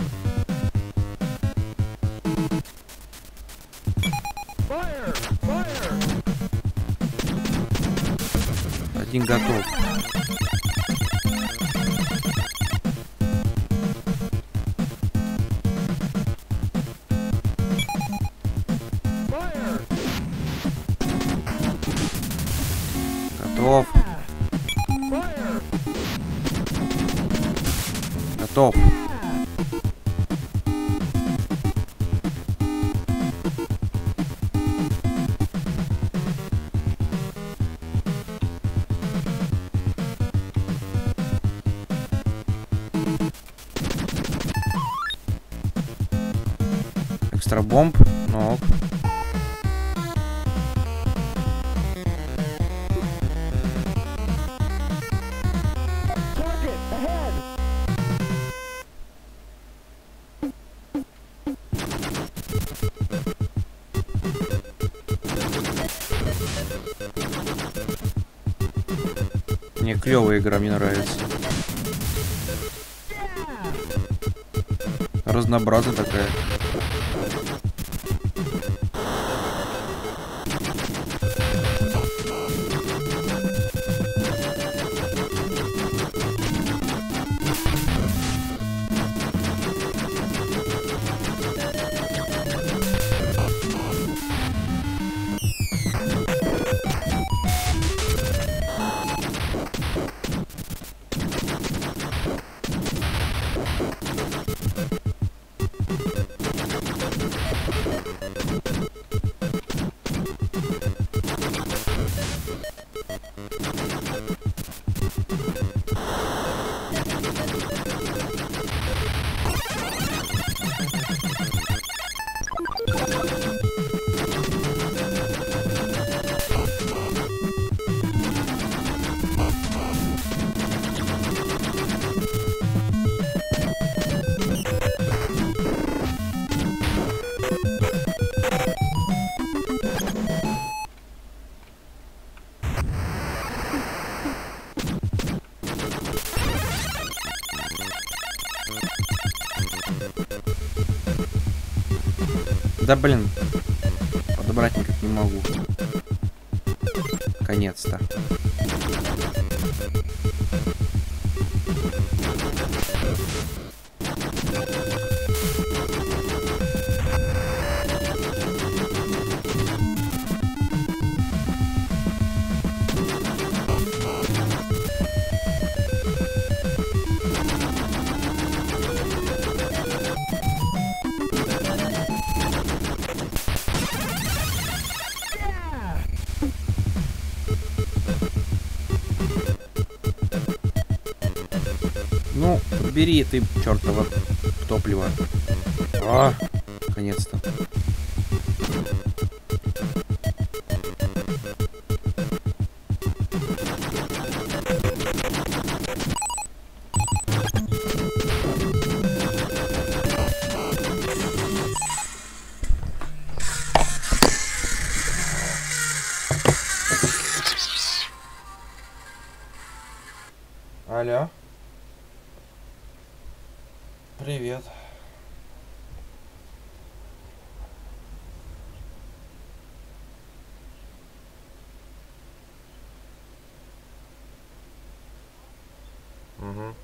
Один готов. Готов. Готов. Экстра бомб. Ну ок. Мне клевая игра, мне нравится. Разнообразная такая. Да блин, подобрать никак не могу. Наконец-то. Ну, бери ты, чертова топливо. А, наконец-то. Алло. Привет. Угу.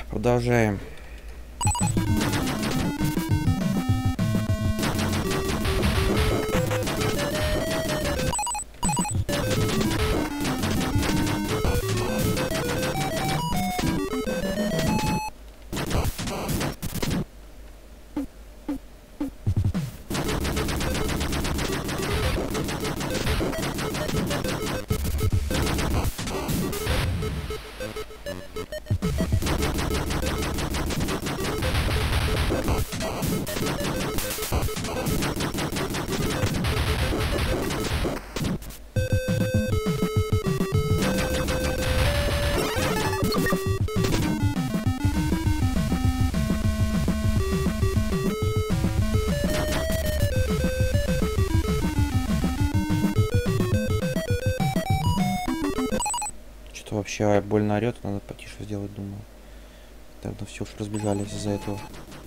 Продолжаем. Что вообще больно орет, надо потише сделать, думаю. Тогда все уж разбежались из-за этого.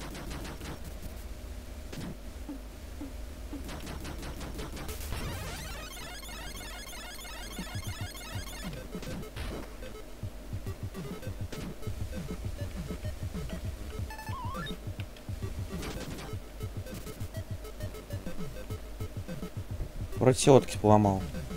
Вроде селодки поломал.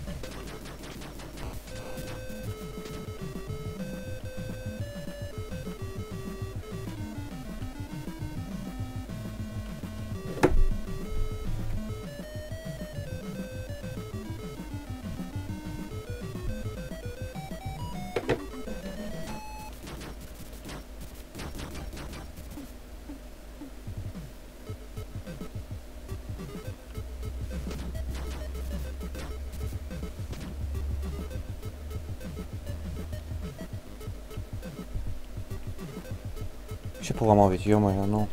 Все поломал ведь, ё-моё, ну.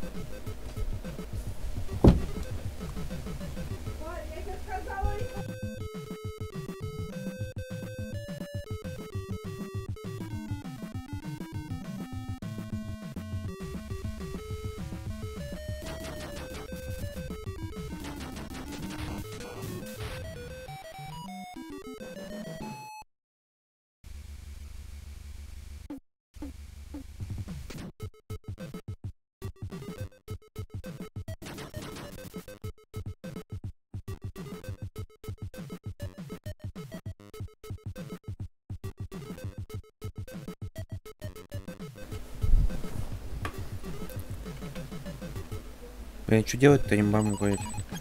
Блин, что делать-то, не могу говорить.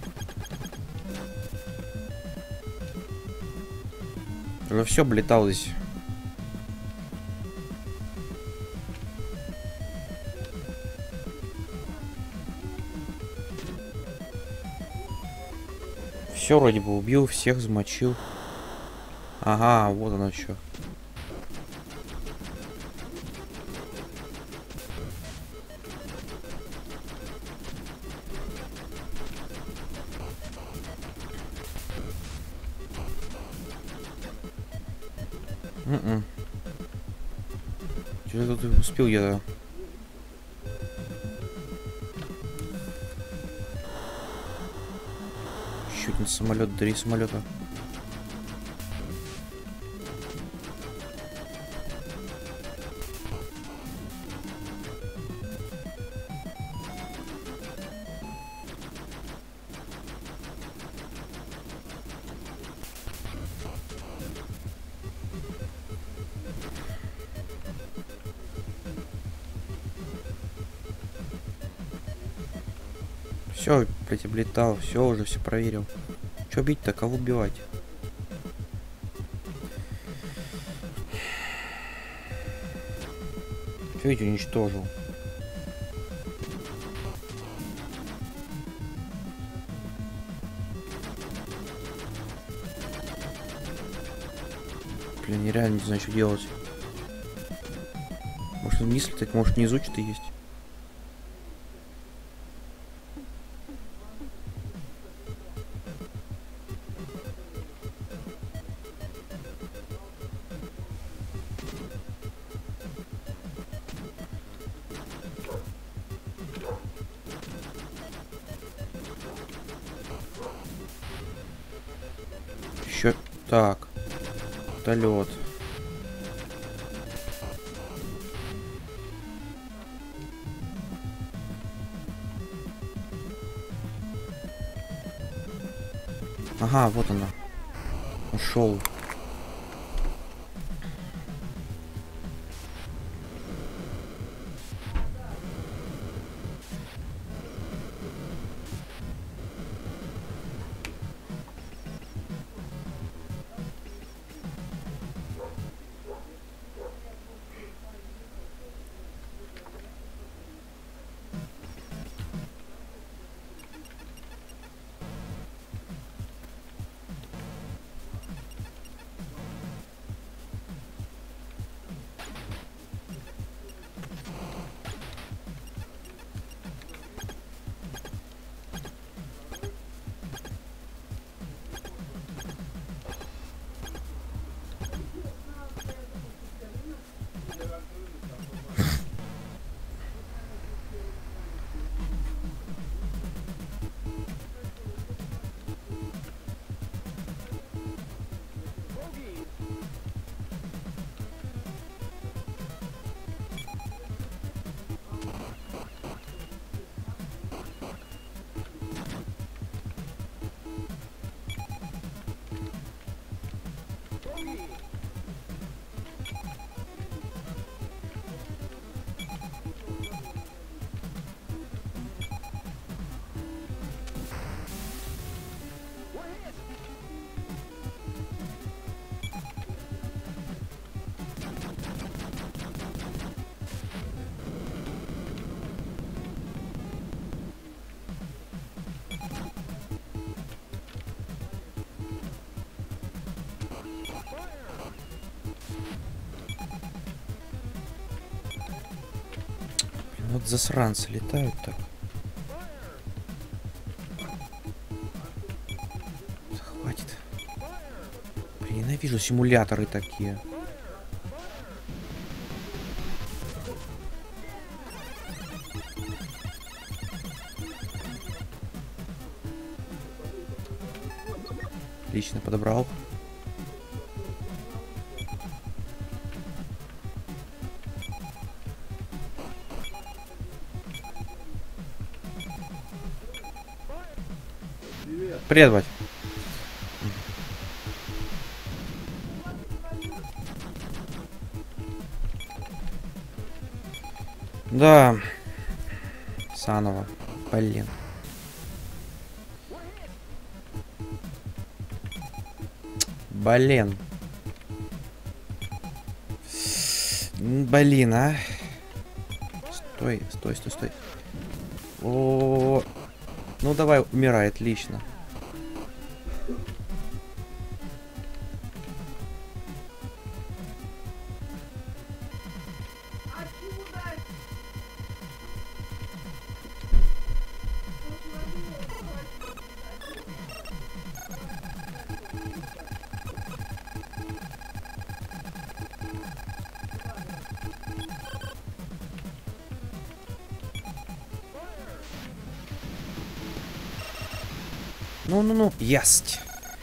Уже все облеталось. Все вроде бы убил, всех замочил. Ага, вот оно что. М-м. Что тут успел я? Еще один самолет, три самолета. Все, блять, облетал, все уже, все проверил. Че бить-то, кого убивать? Че ведь уничтожил? Блин, нереально не знаю, что делать. Может вниз летать, может внизу что-то есть. Еще так. Вертолет. Ага, вот она. Ушел. Вот засранцы летают так. Хватит. Блин, ненавижу симуляторы такие. Отлично, подобрал. Привет, бать. Да. Заново. Блин. Блин. Блин, а. Стой, стой, стой, стой. О, -о, -о, -о. Ну давай, умирай, отлично. Ну-ну-ну, есть.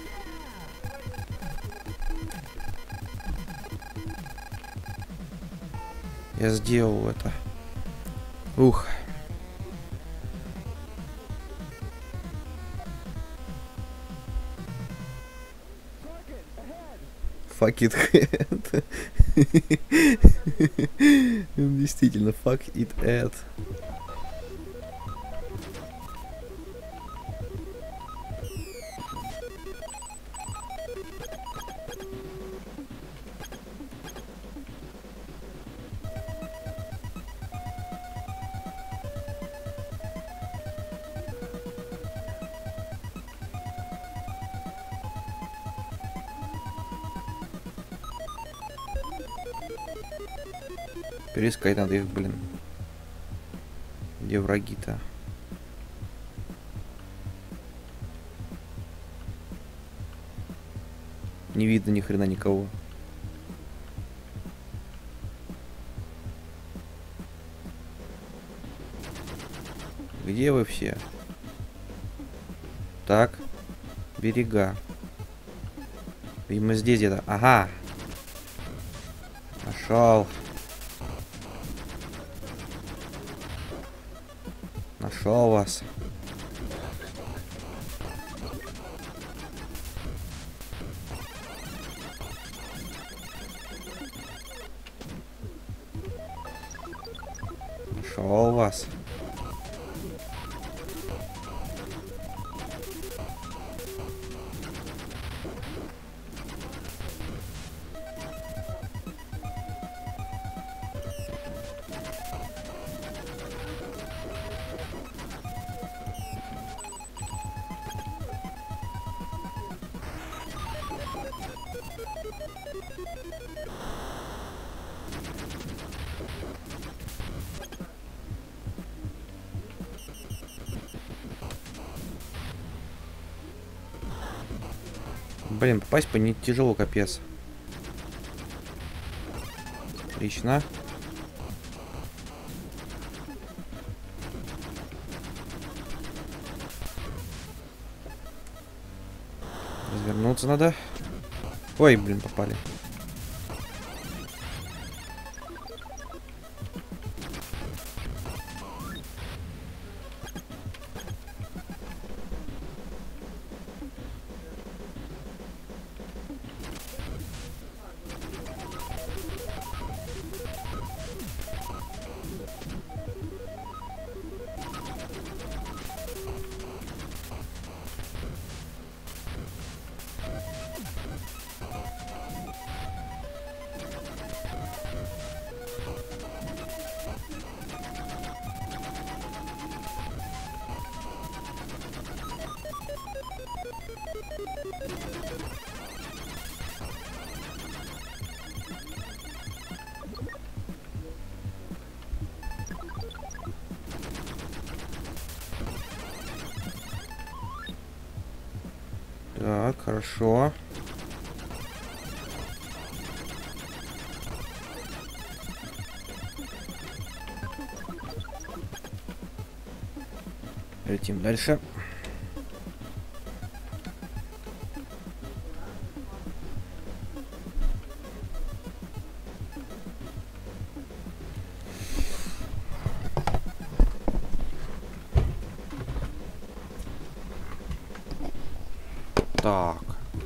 Я сделал это. Ух. Fuck it head. Действительно, fuck it head. Переискать надо их, блин. Где враги-то? Не видно ни хрена никого. Где вы все? Так. Берега. Видимо, здесь где-то. Ага. Нашел. Нашел вас. Нашел вас. Блин, попасть по ней тяжело, капец. Отлично. Развернуться надо. Ой, блин, попали. Так, хорошо. Летим дальше. Так.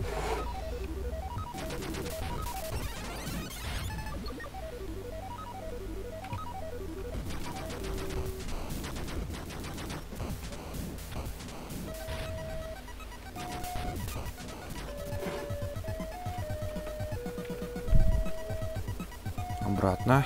Обратно.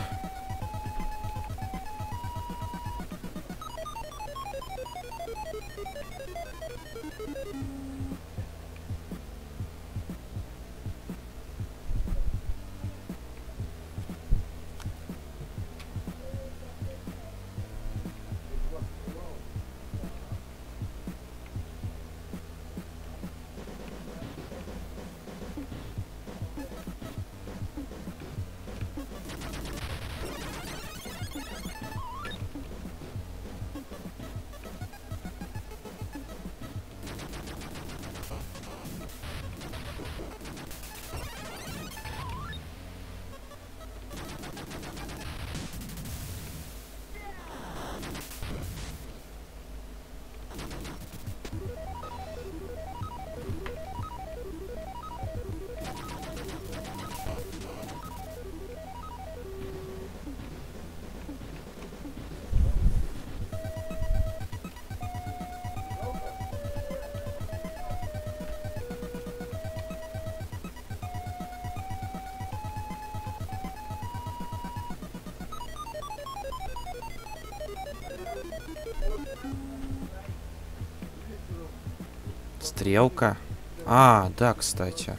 Стрелка. А, да, кстати.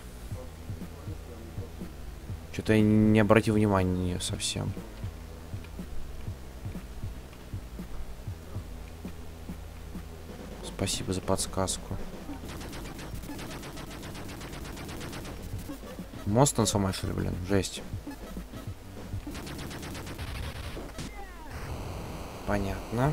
Что-то я не обратил внимания на нее совсем. Спасибо за подсказку. Мост он сломать, что ли, блин? Жесть. Понятно.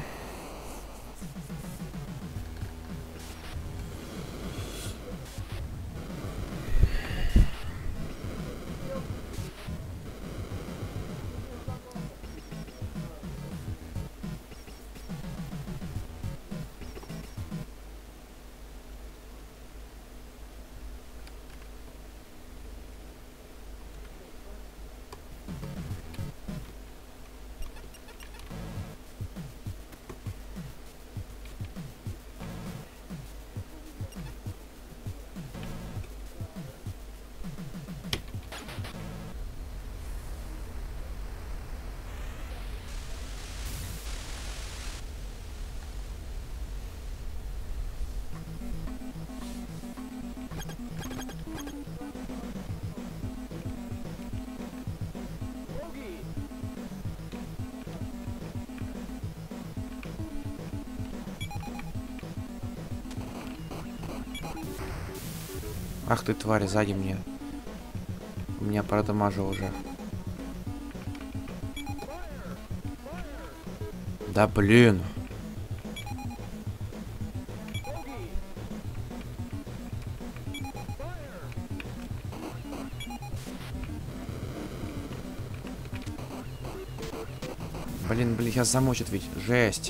Ах ты, тварь, сзади мне. Меня продамажил уже. Да блин. Блин, блин, сейчас замочит ведь. Жесть.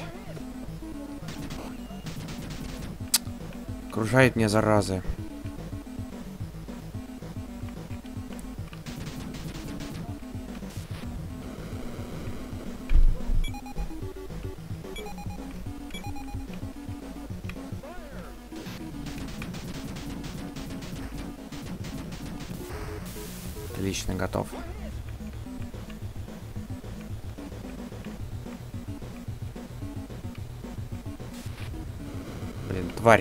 Окружает меня, заразы. Отлично, готов. Блин, тварь.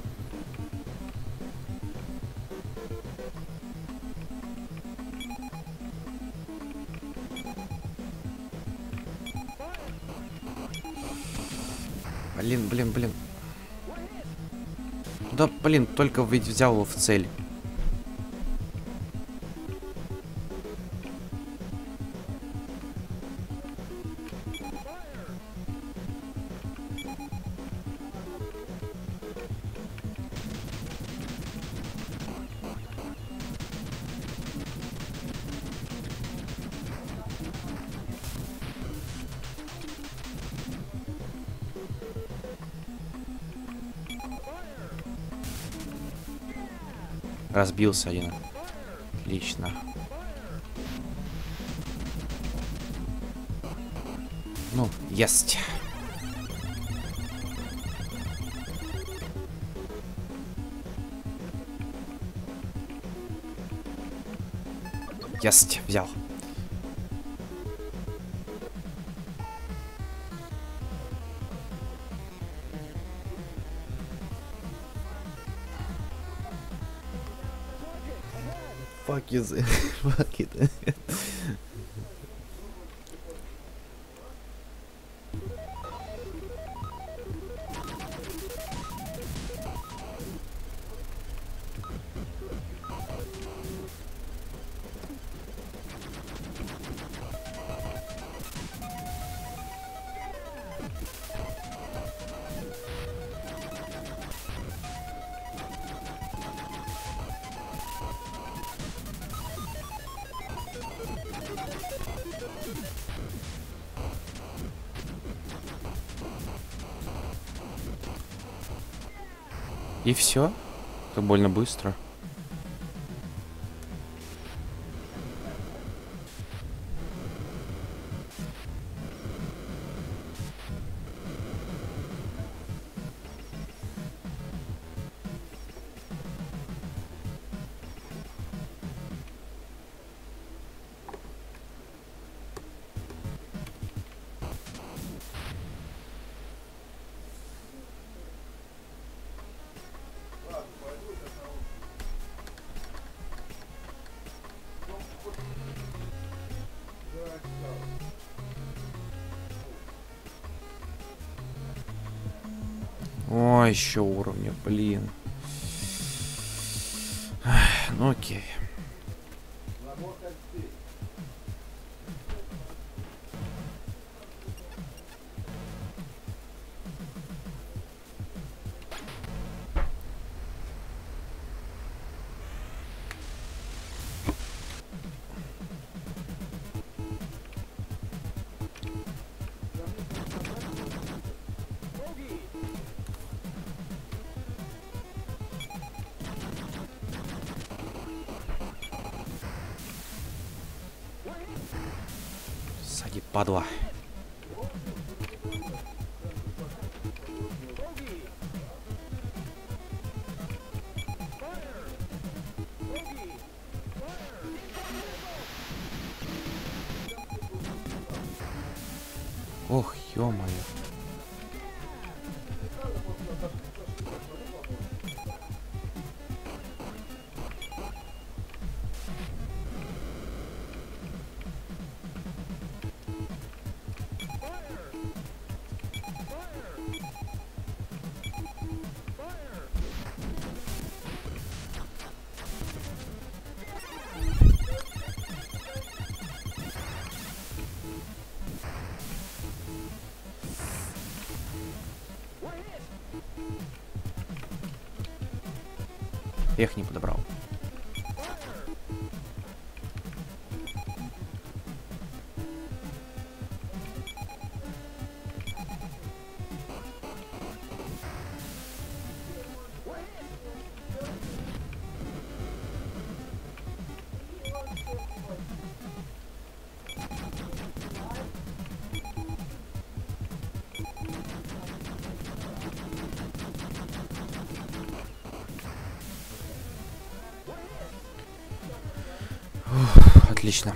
Блин, блин, блин. Да, блин, только ведь взял его в цель. Разбился один. Отлично. Ну, есть. Есть, взял. Fuck is it? Fuck it. И все? Это больно быстро. Ой, еще уровня, блин. Ах, ну окей. Сади, падла. Ох, ё-моё. Я их не подобрал. Ух, отлично.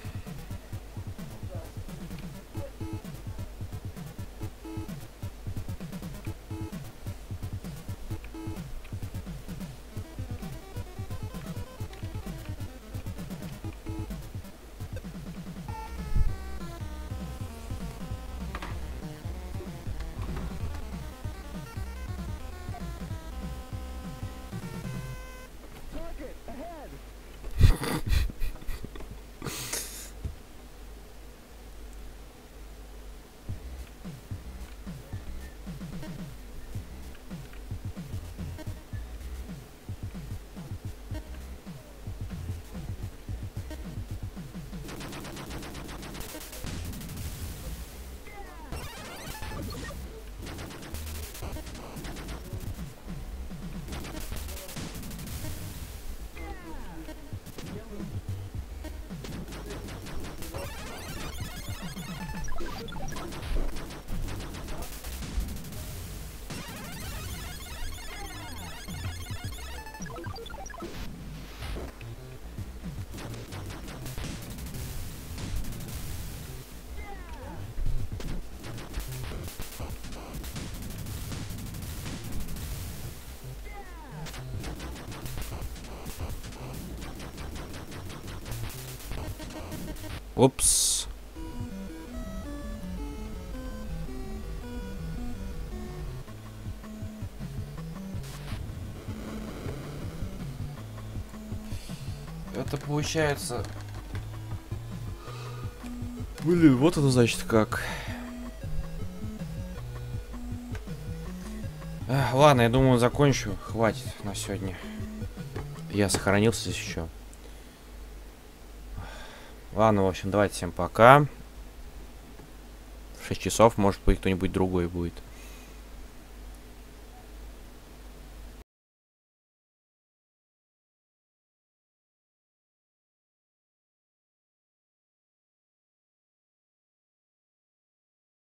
Упс. Это получается... Блин, вот это значит как. А, ладно, я думаю, закончу. Хватит на сегодня. Я сохранился здесь еще. Ладно, в общем, давайте всем пока. В шесть часов, может быть, кто-нибудь другой будет.